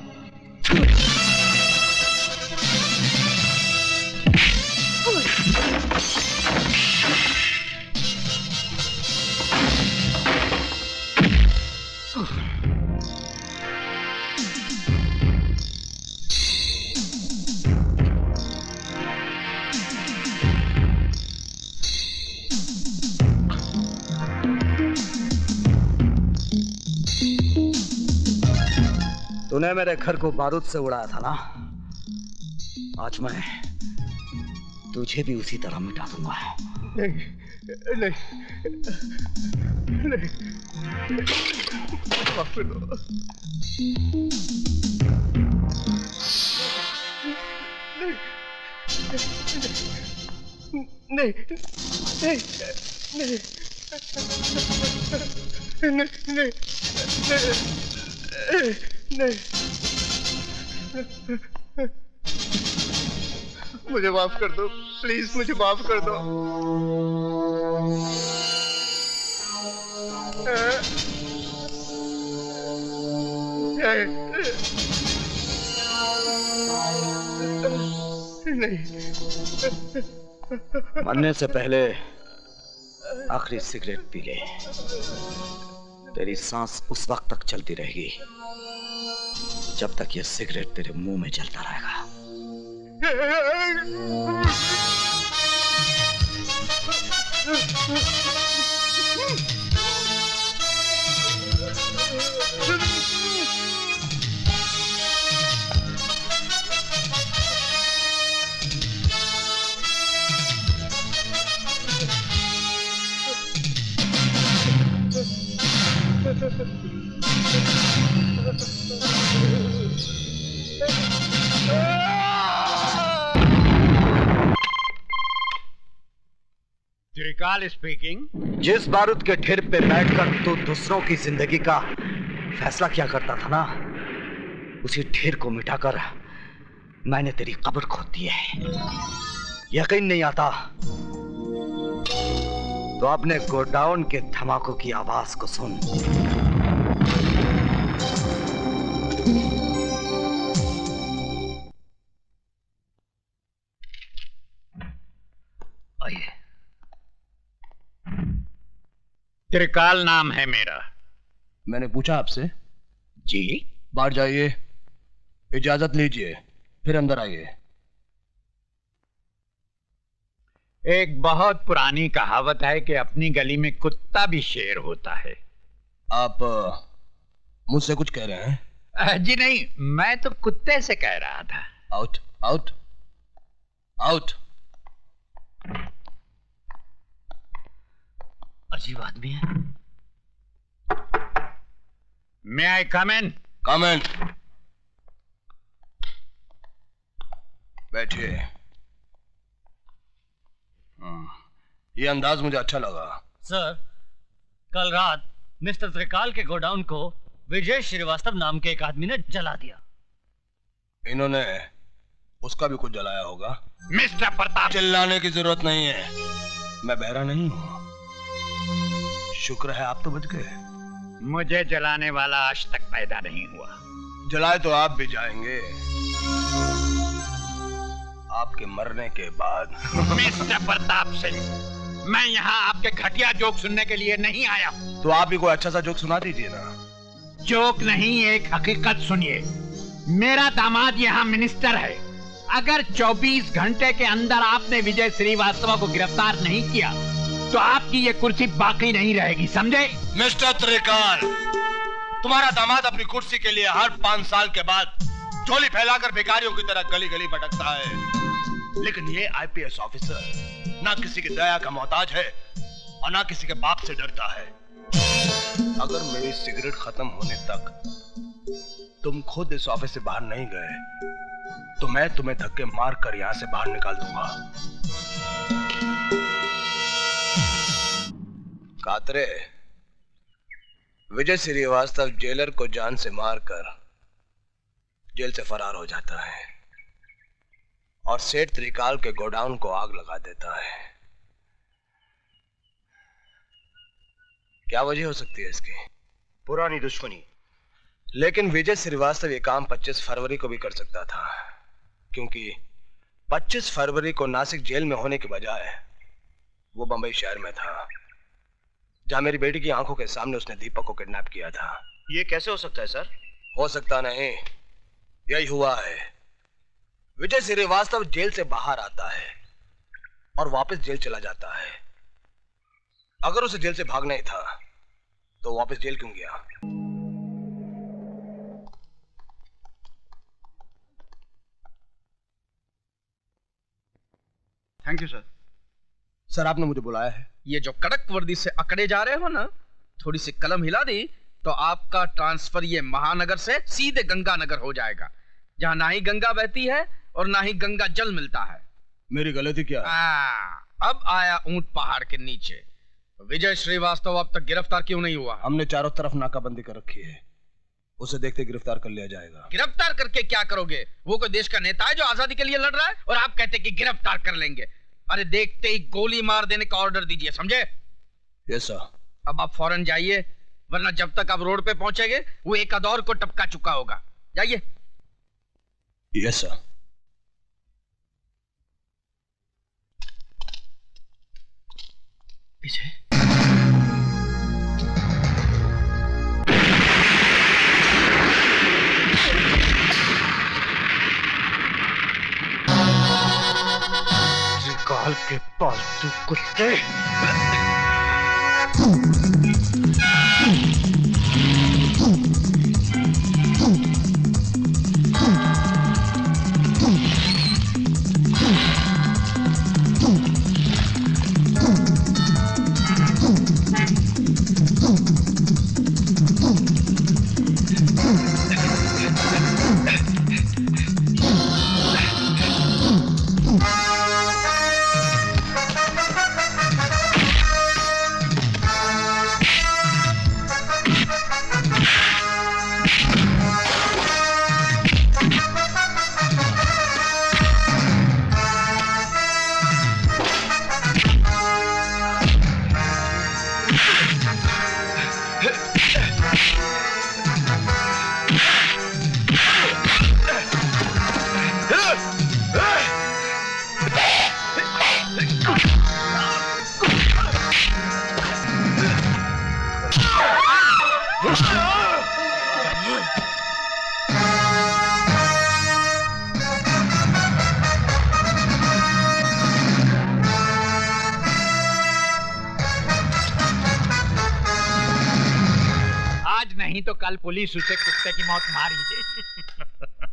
तूने मेरे घर को बारूद से उड़ाया था ना, आज मैं तुझे भी उसी तरह मिटा दूंगा। नहीं, नहीं, नहीं, माफ कर दो। नहीं, नहीं, नहीं, नहीं, नहीं, मुझे माफ कर दो, प्लीज मुझे माफ कर दो। नहीं, मरने से पहले आखिरी सिगरेट पी ले। तेरी सांस उस वक्त तक चलती रहेगी जब तक ये सिगरेट तेरे मुंह में जलता रहेगा। त्रिकाल स्पीकिंग। जिस बारूद के ढेर पे बैठकर तू दूसरों की जिंदगी का फैसला किया करता था ना, उसी ढेर को मिटाकर मैंने तेरी कब्र खोद दी है। यकीन नहीं आता तो अपने गोडाउन के धमाकों की आवाज को सुन। आइए। त्रिकाल नाम है मेरा। मैंने पूछा आपसे? जी। बाहर जाइए, इजाजत लीजिए, फिर अंदर आइए। एक बहुत पुरानी कहावत है कि अपनी गली में कुत्ता भी शेर होता है। आप मुझसे कुछ कह रहे हैं? जी नहीं, मैं तो कुत्ते से कह रहा था। Out, out, out. अजीब आदमी है। May I come in? Come in. बैठिए। ये अंदाज मुझे अच्छा लगा। सर, कल रात मिस्टर त्रिकाल के गोडाउन को विजय श्रीवास्तव नाम के एक आदमी ने जला दिया। इन्होंने उसका भी कुछ जलाया होगा। मिस्टर प्रताप, चिल्लाने की जरूरत नहीं है, मैं बहरा नहीं हूँ। शुक्र है आप तो बच गए। मुझे जलाने वाला आज तक पैदा नहीं हुआ। जलाए तो आप भी जाएंगे, आपके मरने के बाद। मिस्टर प्रताप सिंह, मैं यहाँ आपके घटिया जोक सुनने के लिए नहीं आया। तो आप भी कोई अच्छा सा जोक सुना दीजिए ना। जोक नहीं, एक हकीकत सुनिए। मेरा दामाद यहाँ मिनिस्टर है। अगर 24 घंटे के अंदर आपने विजय श्रीवास्तव को गिरफ्तार नहीं किया तो आपकी ये कुर्सी बाकी नहीं रहेगी, समझे? मिस्टर त्रिकाल, तुम्हारा दामाद अपनी कुर्सी के लिए हर 5 साल के बाद झोली फैलाकर भिखारियों की तरह गली गली भटकता है, लेकिन ये आईपीएस ऑफिसर ना किसी की दया का मोहताज है और ना किसी के बाप से डरता है। अगर मेरी सिगरेट खत्म होने तक तुम खुद इस ऑफिस से बाहर नहीं गए तो मैं तुम्हें धक्के मार कर यहां से बाहर निकाल दूंगा। कातरे, विजय श्रीवास्तव जेलर को जान से मारकर जेल से फरार हो जाता है और सेठ त्रिकाल के गोडाउन को आग लगा देता है। क्या वजह हो सकती है इसकी? पुरानी दुश्मनी। लेकिन विजय श्रीवास्तव ये काम 25 फरवरी को भी कर सकता था, क्योंकि 25 फरवरी को नासिक जेल में होने के बजाय वो बंबई शहर में था, जहां मेरी बेटी की आंखों के सामने उसने दीपक को किडनैप किया था। ये कैसे हो सकता है सर? हो सकता नहीं, यही हुआ है। विजय श्रीवास्तव जेल से बाहर आता है और वापस जेल चला जाता है। अगर उसे जेल से भागना ही था तो वापस जेल क्यों गया? Thank you sir. सर, आपने मुझे बुलाया है। ये जो कड़क वर्दी से अकड़े जा रहे हो ना, थोड़ी सी कलम हिला दी तो आपका ट्रांसफर ये महानगर से सीधे गंगानगर हो जाएगा, जहां ना ही गंगा बहती है और ना ही गंगा जल मिलता है। मेरी गलती क्या है? अब आया ऊंट पहाड़ के नीचे। विजय श्रीवास्तव अब तक गिरफ्तार क्यों नहीं हुआ? हमने चारों तरफ नाकाबंदी कर रखी है, उसे देखते गिरफ्तार कर लिया जाएगा। गिरफ्तार करके क्या करोगे? वो कोई देश का नेता है जो आजादी के लिए लड़ रहा है और आप कहते कि गिरफ्तार कर लेंगे? अरे देखते ही गोली मार देने का ऑर्डर दीजिए, समझे? Yes sir. अब आप फौरन जाइए, वरना जब तक आप रोड पे पहुंचेंगे वो एक अदौर को टपका चुका होगा। जाइए। Yes sir. पीछे त्रिकाल के पालतू कुत्ते। नहीं तो कल पुलिस उसे कुत्ते की मौत मार ही दे।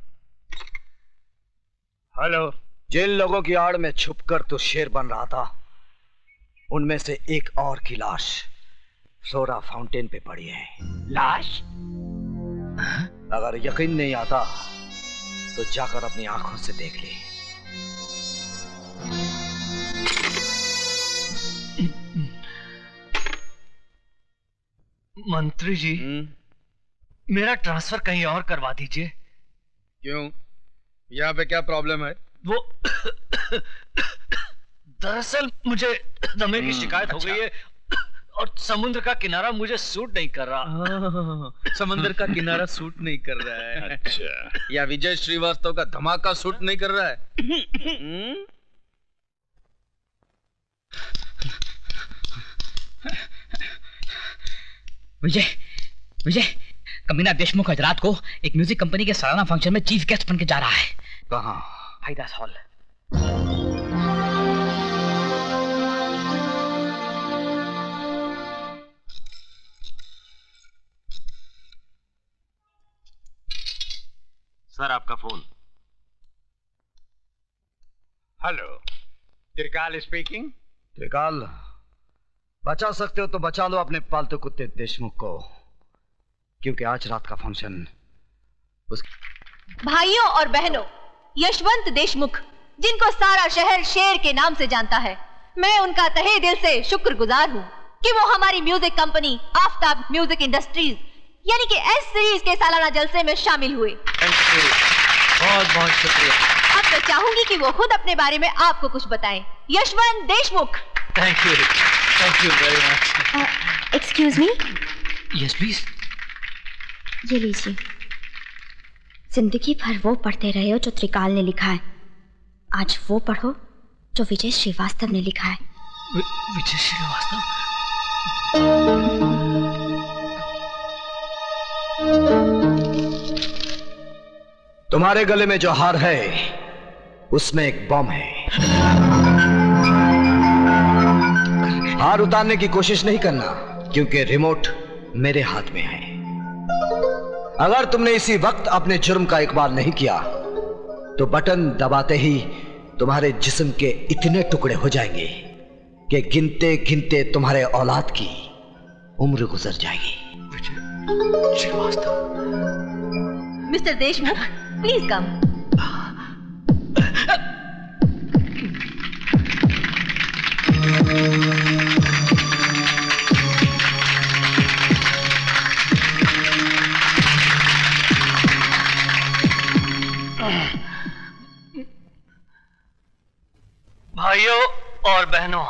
हेलो। जिन लोगों की आड़ में छुपकर तो शेर बन रहा था, उनमें से एक और की लाश फ्लोरा फाउंटेन पे पड़ी है। लाश? अगर यकीन नहीं आता तो जाकर अपनी आंखों से देख ले। मंत्री जी, मेरा ट्रांसफर कहीं और करवा दीजिए। क्यों? यहाँ पे क्या प्रॉब्लम है? वो दरअसल मुझे दमे की शिकायत हो गई है और समुद्र का किनारा मुझे सूट नहीं कर रहा। समुद्र का किनारा सूट नहीं कर रहा है। अच्छा। या विजय श्रीवास्तव का धमाका सूट नहीं कर रहा है? विजय विजय, कमीना देशमुख आज रात को एक म्यूजिक कंपनी के सालाना फंक्शन में चीफ गेस्ट बन के जा रहा है। कहाँ? हाईदास हॉल। सर आपका phone. Hello, Trikal speaking. Trikal, बचा सकते हो तो बचा लो अपने पालतू कुत्ते देशमुख को, क्योंकि आज रात का फंक्शन भाइयों और बहनों, यशवंत देशमुख, जिनको सारा शहर शेर के नाम से जानता है, मैं उनका तहे दिल से शुक्रगुजार हूँ कि वो हमारी music company Aftab music industries यानी कि एस सीरीज के सालाना जलसे में शामिल हुए। बहुत बहुत शुक्रिया। अब मैं चाहूंगी कि वो खुद अपने बारे में आपको कुछ बताएं। Yashwant Deshmukh. Thank you very much. Excuse me. Yes please. ये लीजिए, जिंदगी भर वो पढ़ते रहे हो जो त्रिकाल ने लिखा है, आज वो पढ़ो जो विजय श्रीवास्तव ने लिखा है। विजय श्रीवास्तव? तुम्हारे गले में जो हार है उसमें एक बम है। हार उतारने की कोशिश नहीं करना, क्योंकि रिमोट मेरे हाथ में है। अगर तुमने इसी वक्त अपने जुर्म का इकबाल नहीं किया तो बटन दबाते ही तुम्हारे जिस्म के इतने टुकड़े हो जाएंगे कि गिनते गिनते तुम्हारे औलाद की उम्र गुजर जाएगी। Srivastava. Mister Deshmukh, please come. भाइयों और बहनों,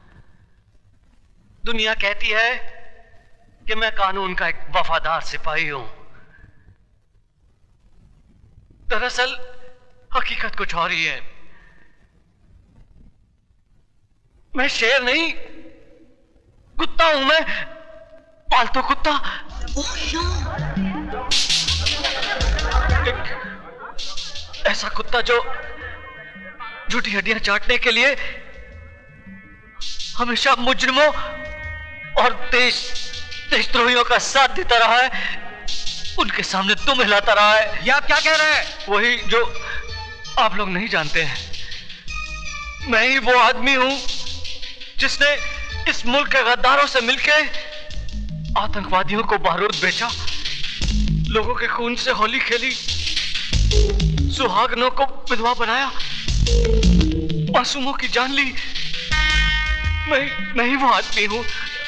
दुनिया कहती है कि मैं कानून का एक वफादार सिपाही हूं। दरअसल हकीकत कुछ और ही है। मैं शेर नहीं, कुत्ता हूं। मैं पालतू कुत्ता। एक ऐसा कुत्ता जो झूठी हड्डियां चाटने के लिए हमेशा मुजरिमों और देशद्रोहियों का साथ देता रहा है, उनके सामने तुम हिलाता रहा है। ये आप क्या कह रहे हैं? वही जो आप लोग नहीं जानते हैं। मैं ही वो आदमी हूं जिसने इस मुल्क के गद्दारों से मिलकर आतंकवादियों को बारूद बेचा, लोगों के खून से होली खेली, सुहागनों को विधवा बनाया, मासूमों की जान ली। मैं ही वो आदमी हूं।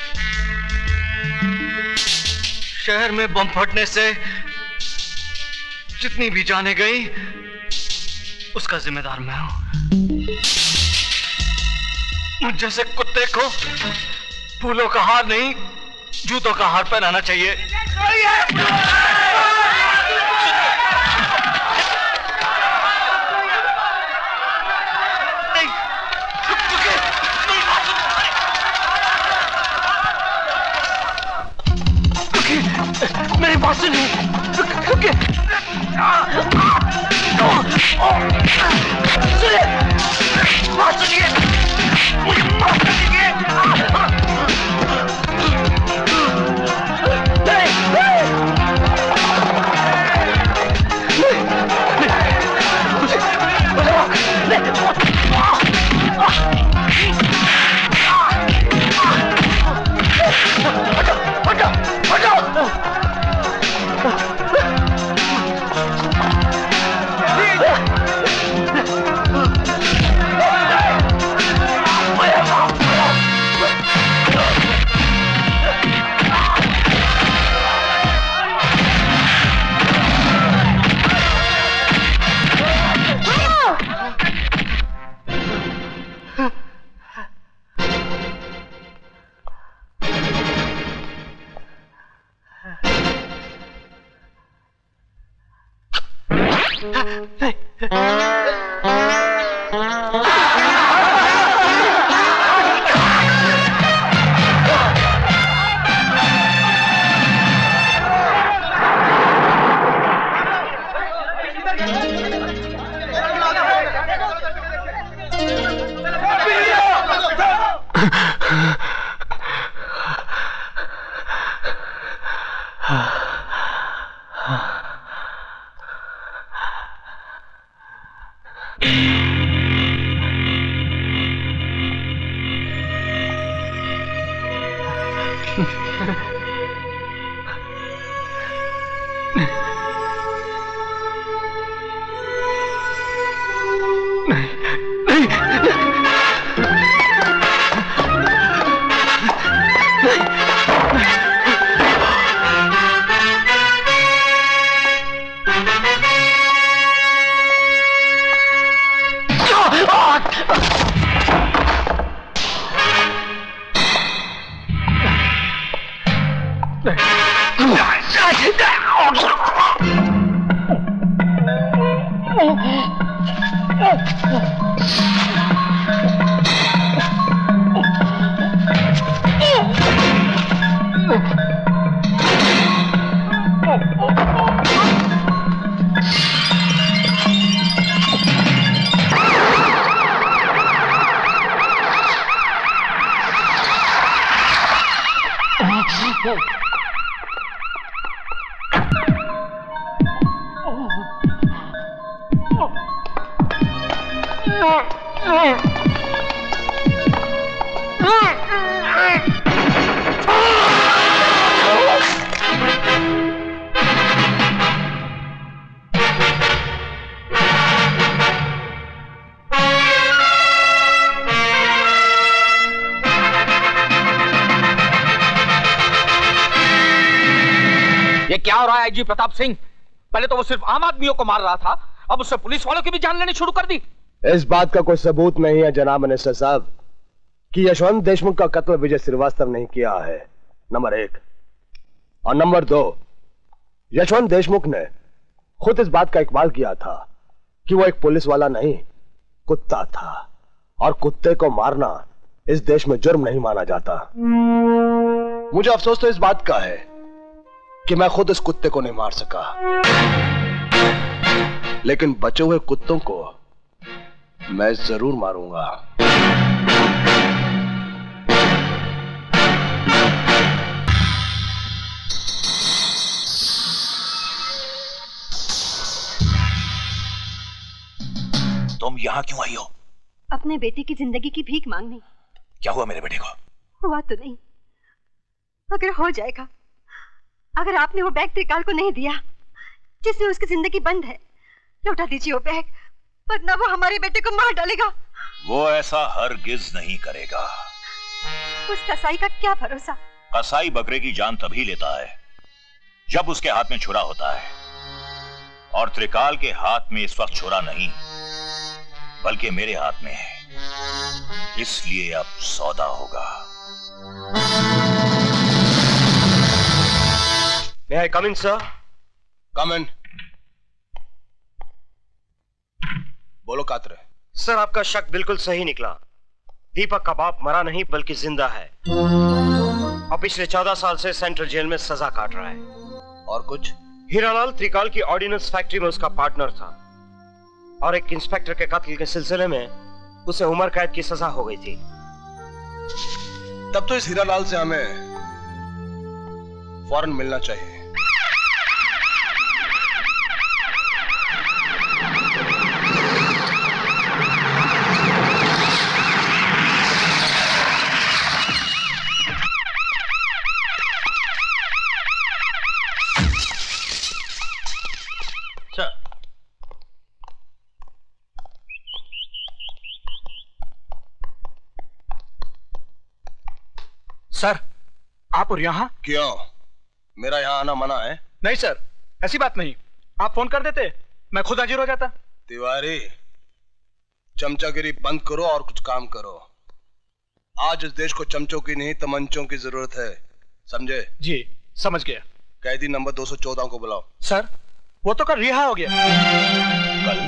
शहर में बम फटने से जितनी भी जाने गई उसका जिम्मेदार मैं हूं। मुझ जैसे कुत्ते को फूलों का हार नहीं, जूतों का हार पहनाना चाहिए। मेरी बात सुनिए। रुकिए। सुनिए, बात सुनिए। मुझे माफ कर दीजिए। ये क्या हो रहा है आईजी प्रताप सिंह? पहले तो वो सिर्फ आम आदमियों को मार रहा था, अब उससे पुलिस वालों की भी जान लेनी शुरू कर दी। इस बात का कोई सबूत नहीं है जनाब मिनिस्टर साहब कि यशवंत देशमुख का कत्ल विजय श्रीवास्तव नहीं किया है, नंबर 1। और नंबर 2, यशवंत देशमुख ने खुद इस बात का इकबाल किया था कि वो एक पुलिस वाला नहीं, कुत्ता था, और कुत्ते को मारना इस देश में जुर्म नहीं माना जाता। मुझे अफसोस तो इस बात का है कि मैं खुद इस कुत्ते को नहीं मार सका, लेकिन बचे हुए कुत्तों को मैं जरूर मारूंगा। तुम यहां क्यों आई हो? अपने बेटे की जिंदगी की भीख मांगने। क्या हुआ मेरे बेटे को? हुआ तो नहीं, अगर हो जाएगा। अगर आपने वो बैग त्रिकाल को नहीं दिया जिसमें उसकी जिंदगी बंद है, लौटा दीजिए वो बैग, वरना वो हमारे बेटे को मार डालेगा। वो ऐसा हरगिज नहीं करेगा। उस कसाई का क्या भरोसा? कसाई बकरे की जान तभी लेता है जब उसके हाथ में छुरा होता है, और त्रिकाल के हाथ में इस वक्त छुरा नहीं बल्कि मेरे हाथ में है, इसलिए अब सौदा होगा। May I come in, sir? Come in. बोलो कातरे। सर, आपका शक बिल्कुल सही निकला। दीपक का बाप मरा नहीं बल्कि जिंदा है, और पिछले 14 साल से सेंट्रल जेल में सजा काट रहा है। और कुछ? हीरालाल त्रिकाल की ऑर्डिनेंस फैक्ट्री में उसका पार्टनर था, और एक इंस्पेक्टर के कत्ल के सिलसिले में उसे उम्र कैद की सजा हो गई थी। तब तो इस हीरालाल से हमें फौरन मिलना चाहिए। सर, आप और यहाँ? क्यों? मेरा यहाँ आना मना है? नहीं सर, ऐसी बात नहीं। आप फोन कर देते, मैं खुद हाजिर हो जाता। तिवारी, चमचागिरी बंद करो और कुछ काम करो। आज इस देश को चमचों की नहीं तमंचों की जरूरत है, समझे? जी, समझ गया। कैदी नंबर 214 को बुलाओ। सर, वो तो कल रिहा हो गया। कल?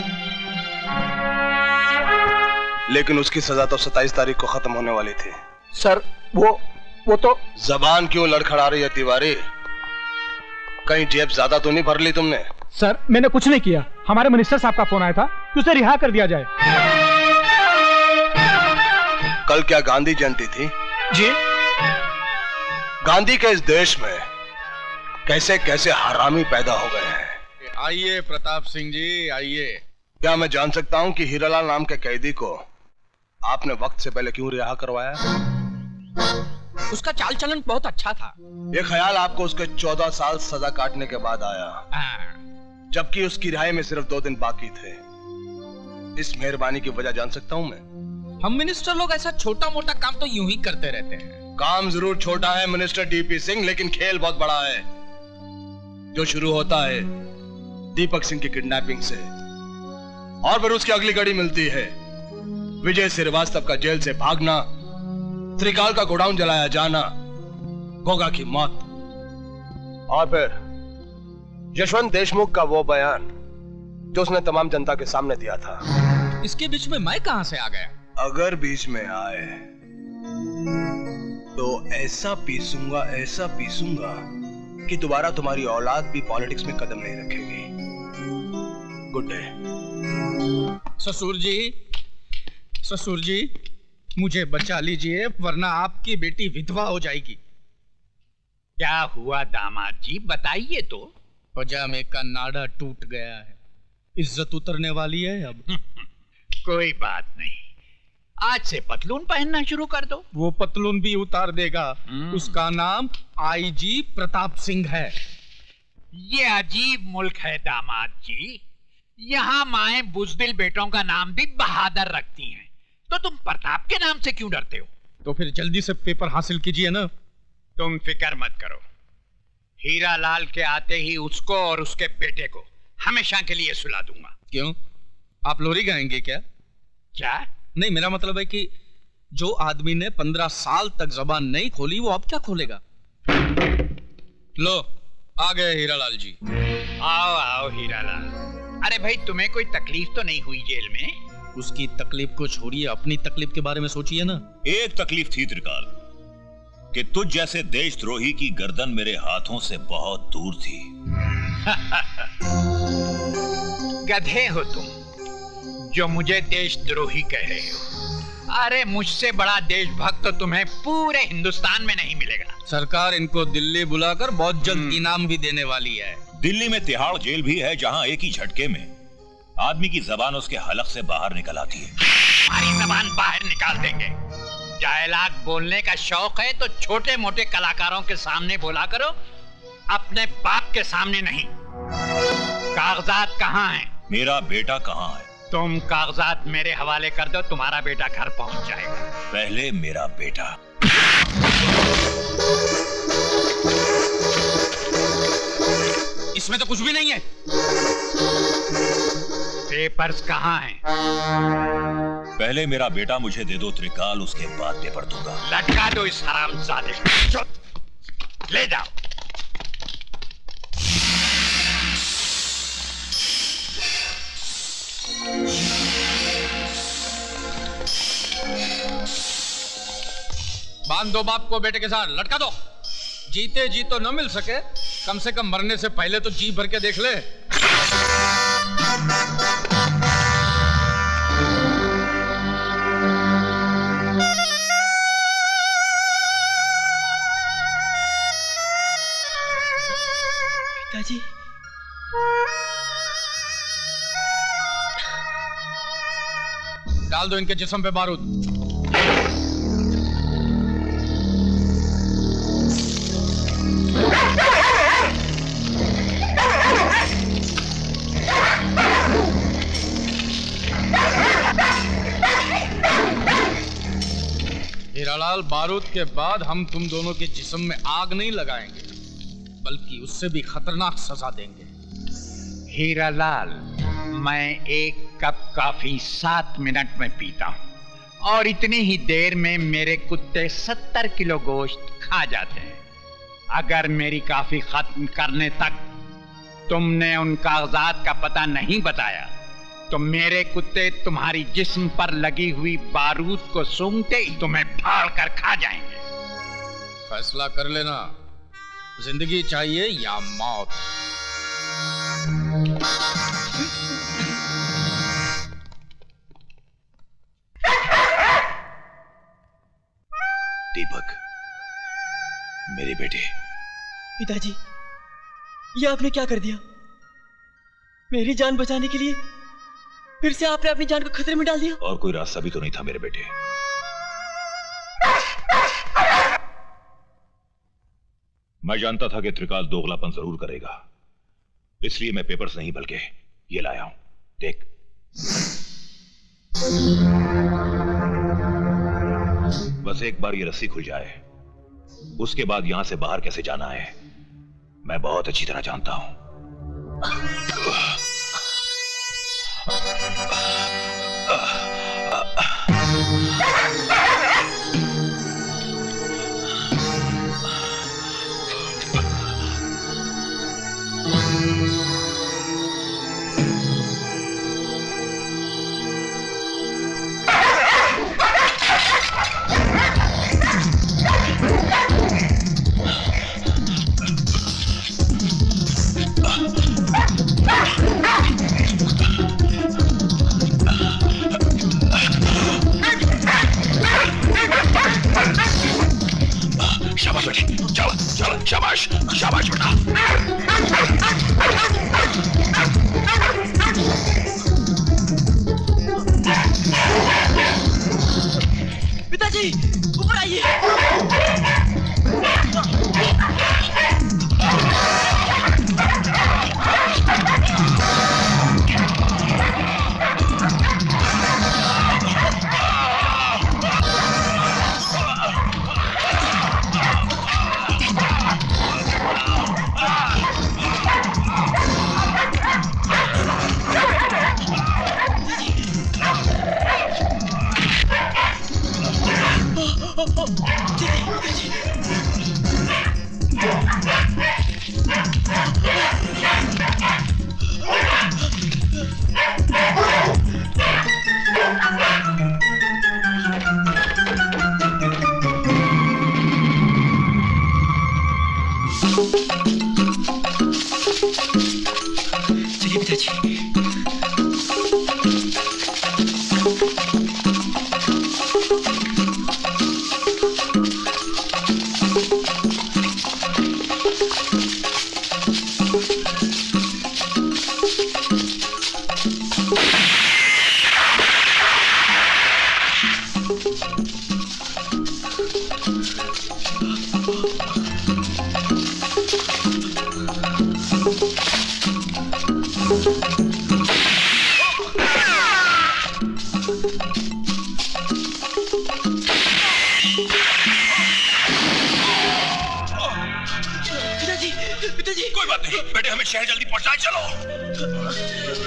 लेकिन उसकी सजा तो 27 तारीख को खत्म होने वाली थी। सर वो तो जबान क्यों लड़खड़ा रही है तिवारी? कहीं जेब ज्यादा तो नहीं भर ली तुमने? सर मैंने कुछ नहीं किया। हमारे मिनिस्टर साहब का फोन आया था कि उसे रिहा कर दिया जाए। कल क्या गांधी जयंती थी? जी। गांधी के इस देश में कैसे कैसे हरामी पैदा हो गए हैं। आइए प्रताप सिंह जी, आइए। क्या मैं जान सकता हूं कि हीरालाल नाम के कैदी को आपने वक्त से पहले क्यों रिहा करवाया? उसका चाल चलन बहुत अच्छा था। ये ख्याल आपको उसके 14 साल सजा काटने के बाद आया, जबकि उसकी रिहाई में सिर्फ 2 दिन बाकी थे। इस मेहरबानी की वजह जान सकता हूं मैं? हम मिनिस्टर लोग ऐसा छोटा मोटा काम तो यूं ही करते रहते हैं। काम जरूर छोटा है मिनिस्टर डीपी सिंह, लेकिन खेल बहुत बड़ा है, जो शुरू होता है दीपक सिंह की किडनैपिंग से और फिर उसकी अगली कड़ी मिलती है विजय श्रीवास्तव का जेल से भागना, त्रिकाल का गोडाउन जलाया जाना, गोगा की मौत, और फिर यशवंत देशमुख का वो बयान जो उसने तमाम जनता के सामने दिया था। इसके बीच में मैं कहां से आ गया? अगर बीच में आए तो ऐसा पीसूंगा कि दोबारा तुम्हारी औलाद भी पॉलिटिक्स में कदम नहीं रखेगी। Good day. ससुर जी मुझे बचा लीजिए, वरना आपकी बेटी विधवा हो जाएगी। क्या हुआ दामाद जी, बताइए तो। पजामे का नाड़ा टूट गया है, इज्जत उतरने वाली है अब। कोई बात नहीं, आज से पतलून पहनना शुरू कर दो। वो पतलून भी उतार देगा। उसका नाम आईजी प्रताप सिंह है। ये अजीब मुल्क है दामाद जी, यहाँ माएं बुजदिल बेटों का नाम भी बहादुर रखती हैं, तो तुम प्रताप के नाम से क्यों डरते हो? तो फिर जल्दी से पेपर हासिल कीजिए ना। तुम फिक्र मत करो, हीरालाल के आते ही उसको और उसके बेटे को हमेशा के लिए सुला दूंगा। क्यों, आप लोरी गाएंगे क्या? क्या? नहीं, मेरा मतलब है कि जो आदमी ने 15 साल तक जबान नहीं खोली वो अब क्या खोलेगा? लो आ गए हीरालाल जी। आओ आओ हीरालाल। अरे भाई, तुम्हें कोई तकलीफ तो नहीं हुई जेल में? उसकी तकलीफ को छोड़िए, अपनी तकलीफ के बारे में सोचिए ना। एक तकलीफ थी त्रिकाल, कि तुझ जैसे देशद्रोही की गर्दन मेरे हाथों से बहुत दूर थी। गधे हो तुम जो मुझे देशद्रोही कह रहे हो। अरे मुझसे बड़ा देशभक्त तो तुम्हें पूरे हिंदुस्तान में नहीं मिलेगा। सरकार इनको दिल्ली बुलाकर बहुत जल्द इनाम भी देने वाली है। दिल्ली में तिहाड़ जेल भी है, जहां एक ही झटके में आदमी की जबान उसके हलक से बाहर निकल आती है। हमारी जबान बाहर निकाल देंगे। डायलॉग बोलने का शौक है तो छोटे मोटे कलाकारों के सामने बोला करो, अपने बाप के सामने नहीं। कागजात कहाँ हैं? मेरा बेटा कहाँ है? तुम कागजात मेरे हवाले कर दो, तुम्हारा बेटा घर पहुंच जाएगा। पहले मेरा बेटा। इसमें तो कुछ भी नहीं है। पेपर्स कहाँ हैं? पहले मेरा बेटा मुझे दे दो त्रिकाल, उसके बाद पेपर दूंगा। लटका दो इस हरामजादे को। ले जाओ। बांध दो बाप को बेटे के साथ, लटका दो। जीते जी तो न मिल सके, कम से कम मरने से पहले तो जी भर के देख ले। पिताजी, डाल दो इनके जिस्म पे बारूद। हीरालाल, बारूद के बाद हम तुम दोनों के जिस्म में आग नहीं लगाएंगे, बल्कि उससे भी खतरनाक सजा देंगे। हीरालाल, मैं एक कप कॉफी 7 मिनट में पीता हूँ और इतनी ही देर में मेरे कुत्ते 70 किलो गोश्त खा जाते हैं। अगर मेरी कॉफी खत्म करने तक तुमने उन कागजात का पता नहीं बताया तो मेरे कुत्ते तुम्हारी जिस्म पर लगी हुई बारूद को सूंघते ही तुम्हें फाड़ कर खा जाएंगे। फैसला कर लेना, जिंदगी चाहिए या मौत। दीपक, मेरे बेटे। पिताजी, ये आपने क्या कर दिया? मेरी जान बचाने के लिए फिर से आपने अपनी जान को खतरे में डाल दिया। और कोई रास्ता भी तो नहीं था मेरे बेटे। मैं जानता था कि त्रिकाल दोगलापन जरूर करेगा, इसलिए मैं पेपर्स नहीं बल्कि ये लाया हूं। देख, बस एक बार ये रस्सी खुल जाए, उसके बाद यहां से बाहर कैसे जाना है मैं बहुत अच्छी तरह जानता हूं। शाबाश बेटे, चल चल, शाबाश शाबाश बेटा। पिताजी, ऊपर आइए। चलिए पिताजी। कोई बात नहीं बेटे, हमें शहर जल्दी पहुंचना है, चलो।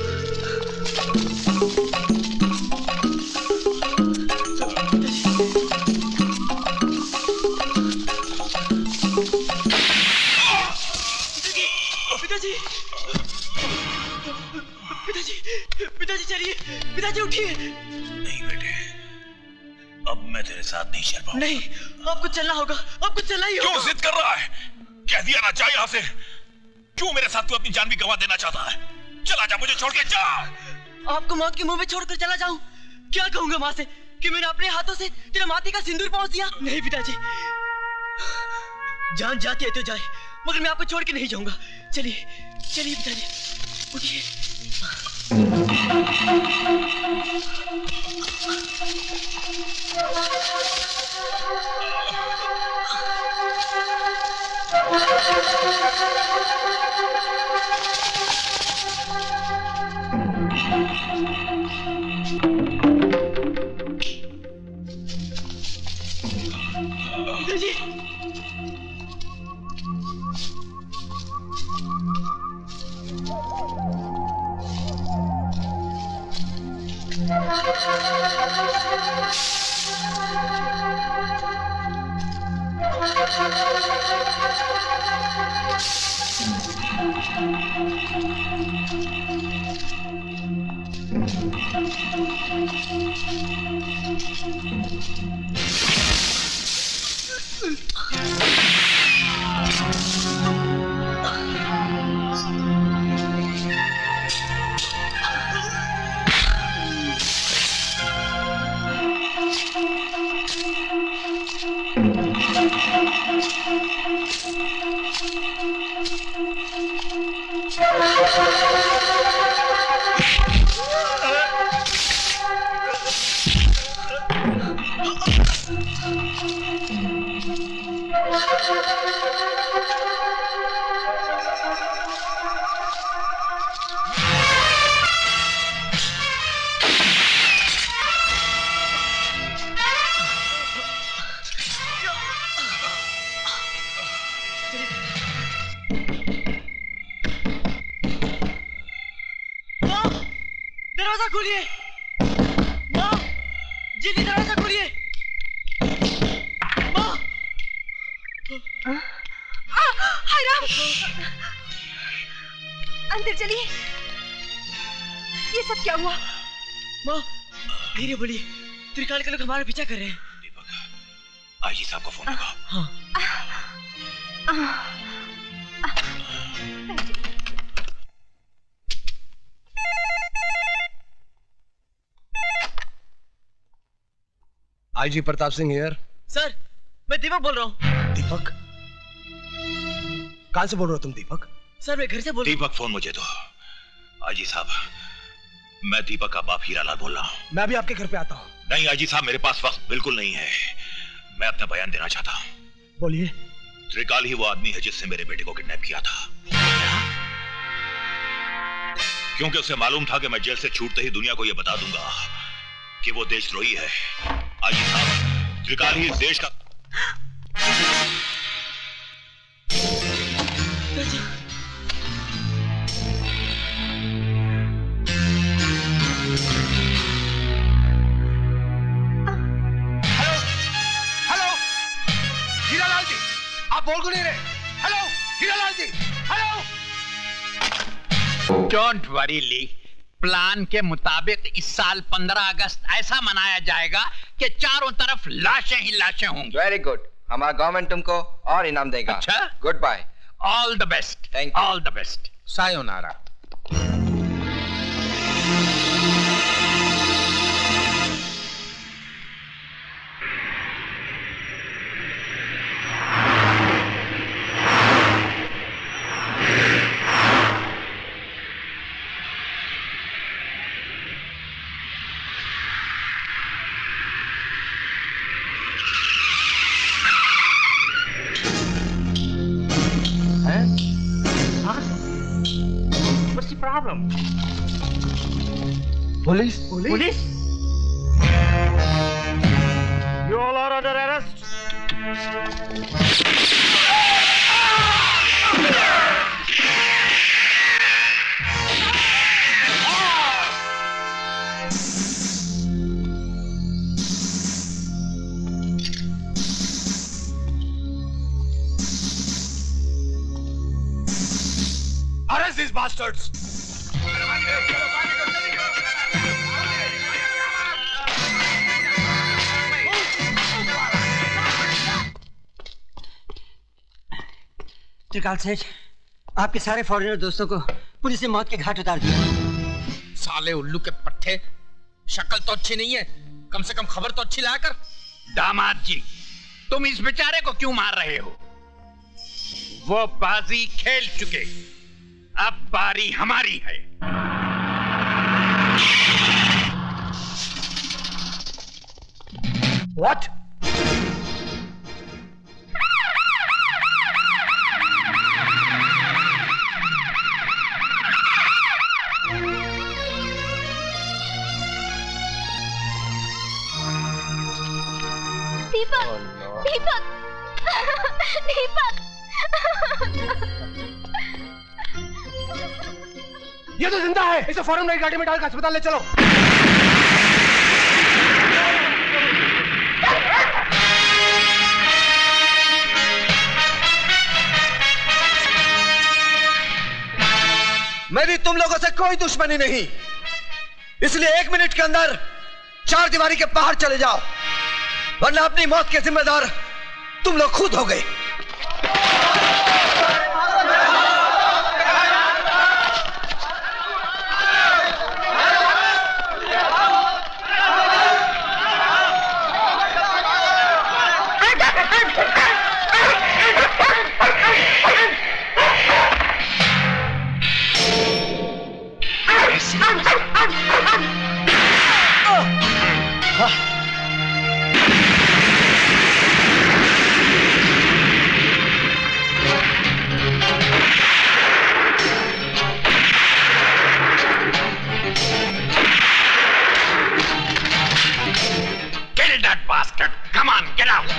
पिताजी, पिताजी, पिताजी चलिए, पिताजी उठिए। नहीं बेटे, अब मैं तेरे साथ नहीं चल पाऊंगा। नहीं, आपको चलना होगा, आपको चलना ही होगा। क्यों जिद कर रहा है? कह दिया ना, जा यहाँ से। क्यों मेरे साथ तू अपनी जान भी गंवा देना चाहता है? चला जा, मुझे छोड़ के जा। आपको मौत के मुंह में छोड़कर चला जाऊं? क्या कहूंगा माँ से कि मैंने अपने हाथों से तेरे माथे का सिंदूर पहुंच दिया? नहीं पिताजी, जान जाती है तो जाए, मगर मैं आपको छोड़ के नहीं जाऊंगा। चलिए चलिए पिताजी, उठिए। पिताजी, दरवाजा खोलिए, माँ, जल्दी दरवाजा खोलिए। माँ, हाय राम, अंदर चलिए। ये सब क्या हुआ? माँ, धीरे बोलिए, त्रिकाल के लोग हमारा पीछा कर रहे हैं। आईजी साहब को फोन लगा। हाँ। IG Pratap Singh here. Sir, मैं दीपक बोल रहा हूँ। दीपक? कहाँ से बोल रहे हो तुम दीपक? सर, मैं घर से बोल रहा हूँ। दीपक फोन मुझे दो। आईजी साहब, मैं दीपक का बाप हीरालाल बोल रहा हूँ। मैं भी आपके घर पे आता हूँ। नहीं आईजी साहब, मेरे पास वक्त बिल्कुल नहीं है। मैं अपना बयान देना चाहता हूँ। बोलिए। त्रिकाल ही वो आदमी है जिसने मेरे बेटे को किडनैप किया था। क्योंकि उसे मालूम था कि मैं जेल से छूटते ही दुनिया को यह बता दूंगा कि वो देशद्रोही है। आईजी साहब, त्रिकाल ही इस देश का बोल क्यों नहीं रहे? Hello Hiralal ji, hello. Don't worry Lee, plan के मुताबिक इस साल 15 अगस्त ऐसा मनाया जाएगा कि चारों तरफ लाशें ही लाशें होंगी। वेरी गुड, हमारा गवर्नमेंट तुमको और इनाम देगा। अच्छा, good bye. All the best. Thank you. All the best. सायोनारा। Problem. Police? Police? You all are under arrest. Arrest these bastards! त्रिकाल सेठ, आपके सारे फॉरेनर दोस्तों को पुलिस ने मौत के घाट उतार दिया। साले उल्लू के पट्टे, शक्ल तो अच्छी नहीं है, कम से कम खबर तो अच्छी लाया कर। दामाद जी, तुम इस बेचारे को क्यों मार रहे हो? वो बाजी खेल चुके, अब बारी हमारी है। What? दीपक, दीपक, दीपक। ये तो जिंदा है। इसे फौरन नई गाड़ी में डालकर अस्पताल ले चलो। मेरी तुम लोगों से कोई दुश्मनी नहीं, इसलिए 1 मिनट के अंदर 4 दीवारी के बाहर चले जाओ, वरना अपनी मौत के जिम्मेदार तुम लोग खुद हो गए। Come on, get out!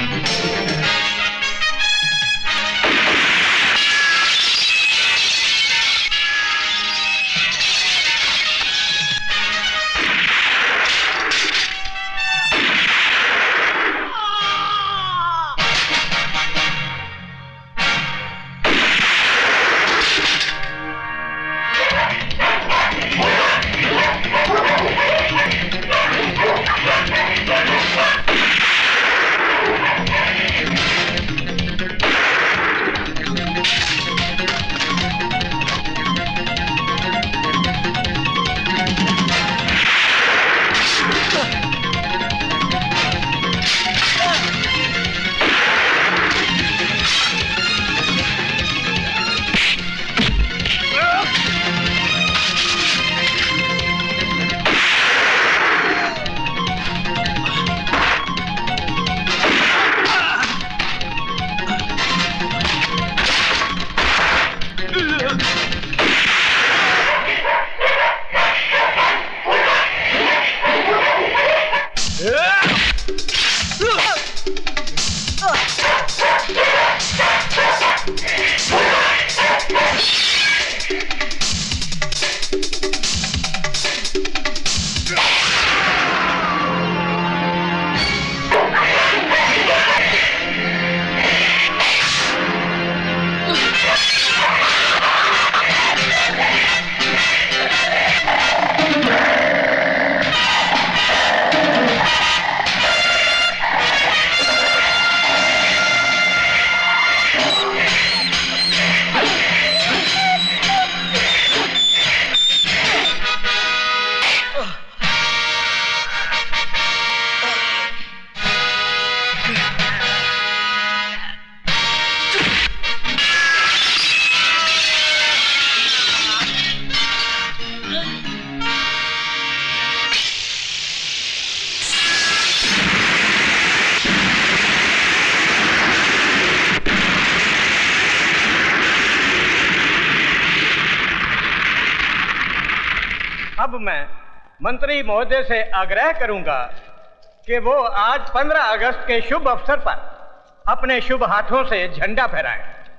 अब मैं मंत्री महोदय से आग्रह करूंगा कि वो आज 15 अगस्त के शुभ अवसर पर अपने शुभ हाथों से झंडा फहराएं।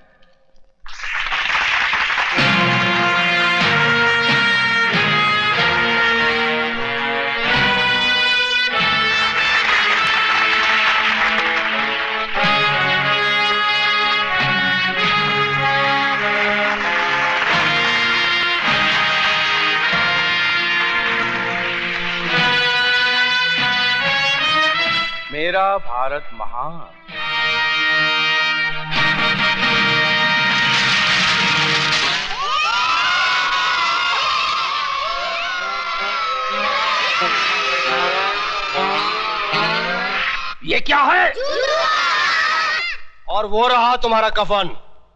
मेरा भारत महान। ये क्या है? और वो रहा तुम्हारा कफन।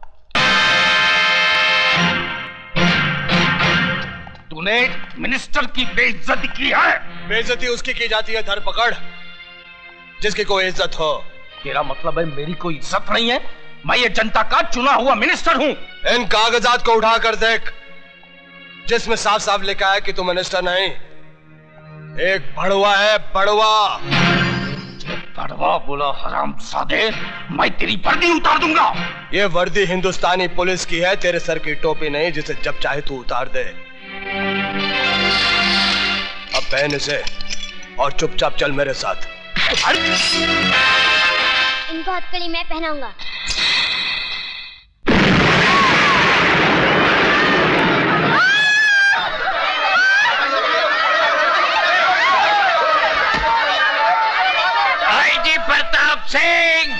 तूने मिनिस्टर की बेइज्जती की है। बेइज्जती उसकी की जाती है धरपकड़ जिसकी कोई इज्जत हो। तेरा मतलब है मेरी कोई इज्जत नहीं है? मैं ये जनता का चुना हुआ मिनिस्टर हूँ। इन कागजात को उठा कर देख जिसमें साफ साफ लिखा है कि तू मिनिस्टर नहीं, एक भड़वा है, भड़वा। भड़वा बोला हरामजादे, मैं तेरी वर्दी उतार दूंगा। ये वर्दी हिंदुस्तानी पुलिस की है, तेरे सर की टोपी नहीं जिसे जब चाहे तू उतार दे। अब पहन इसे और चुपचाप चल मेरे साथ। इनको हथकड़ी मैं पहनाऊंगा। सिंह,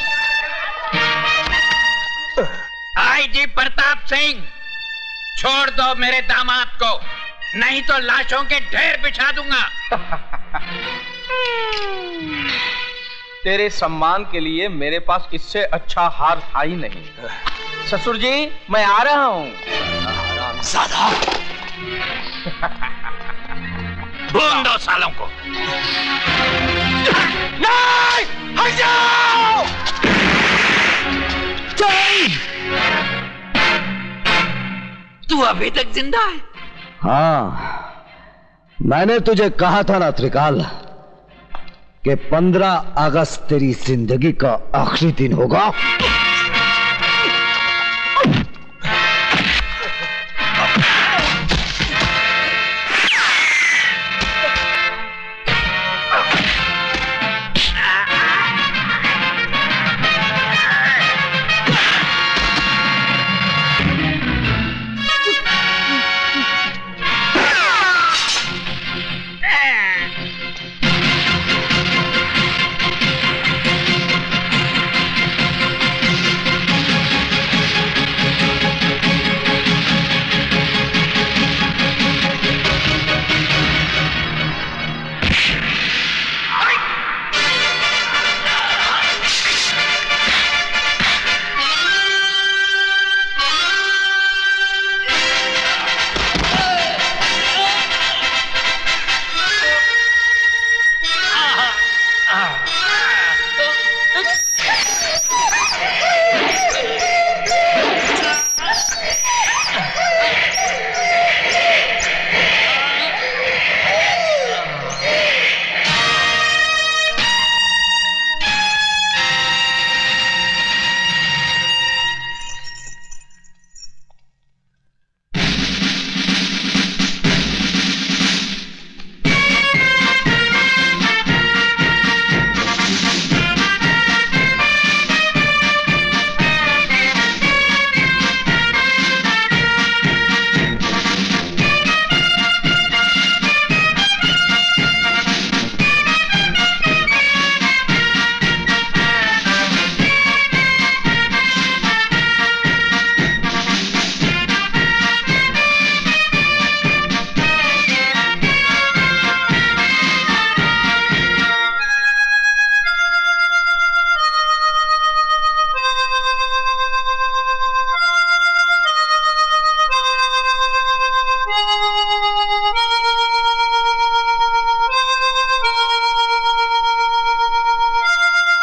आईजी प्रताप सिंह, छोड़ दो मेरे दामाद को, नहीं तो लाशों के ढेर बिछा दूंगा। तेरे सम्मान के लिए मेरे पास इससे अच्छा हार था ही नहीं। ससुर जी, मैं आ रहा हूं। भून दो सालों को। नहीं, हट जाओ। तू अभी तक जिंदा है? हाँ, मैंने तुझे कहा था ना त्रिकाल कि 15 अगस्त तेरी जिंदगी का आखिरी दिन होगा।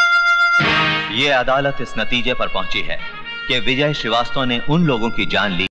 अदालत इस नतीजे पर पहुंची है कि विजय श्रीवास्तव ने उन लोगों की जान ली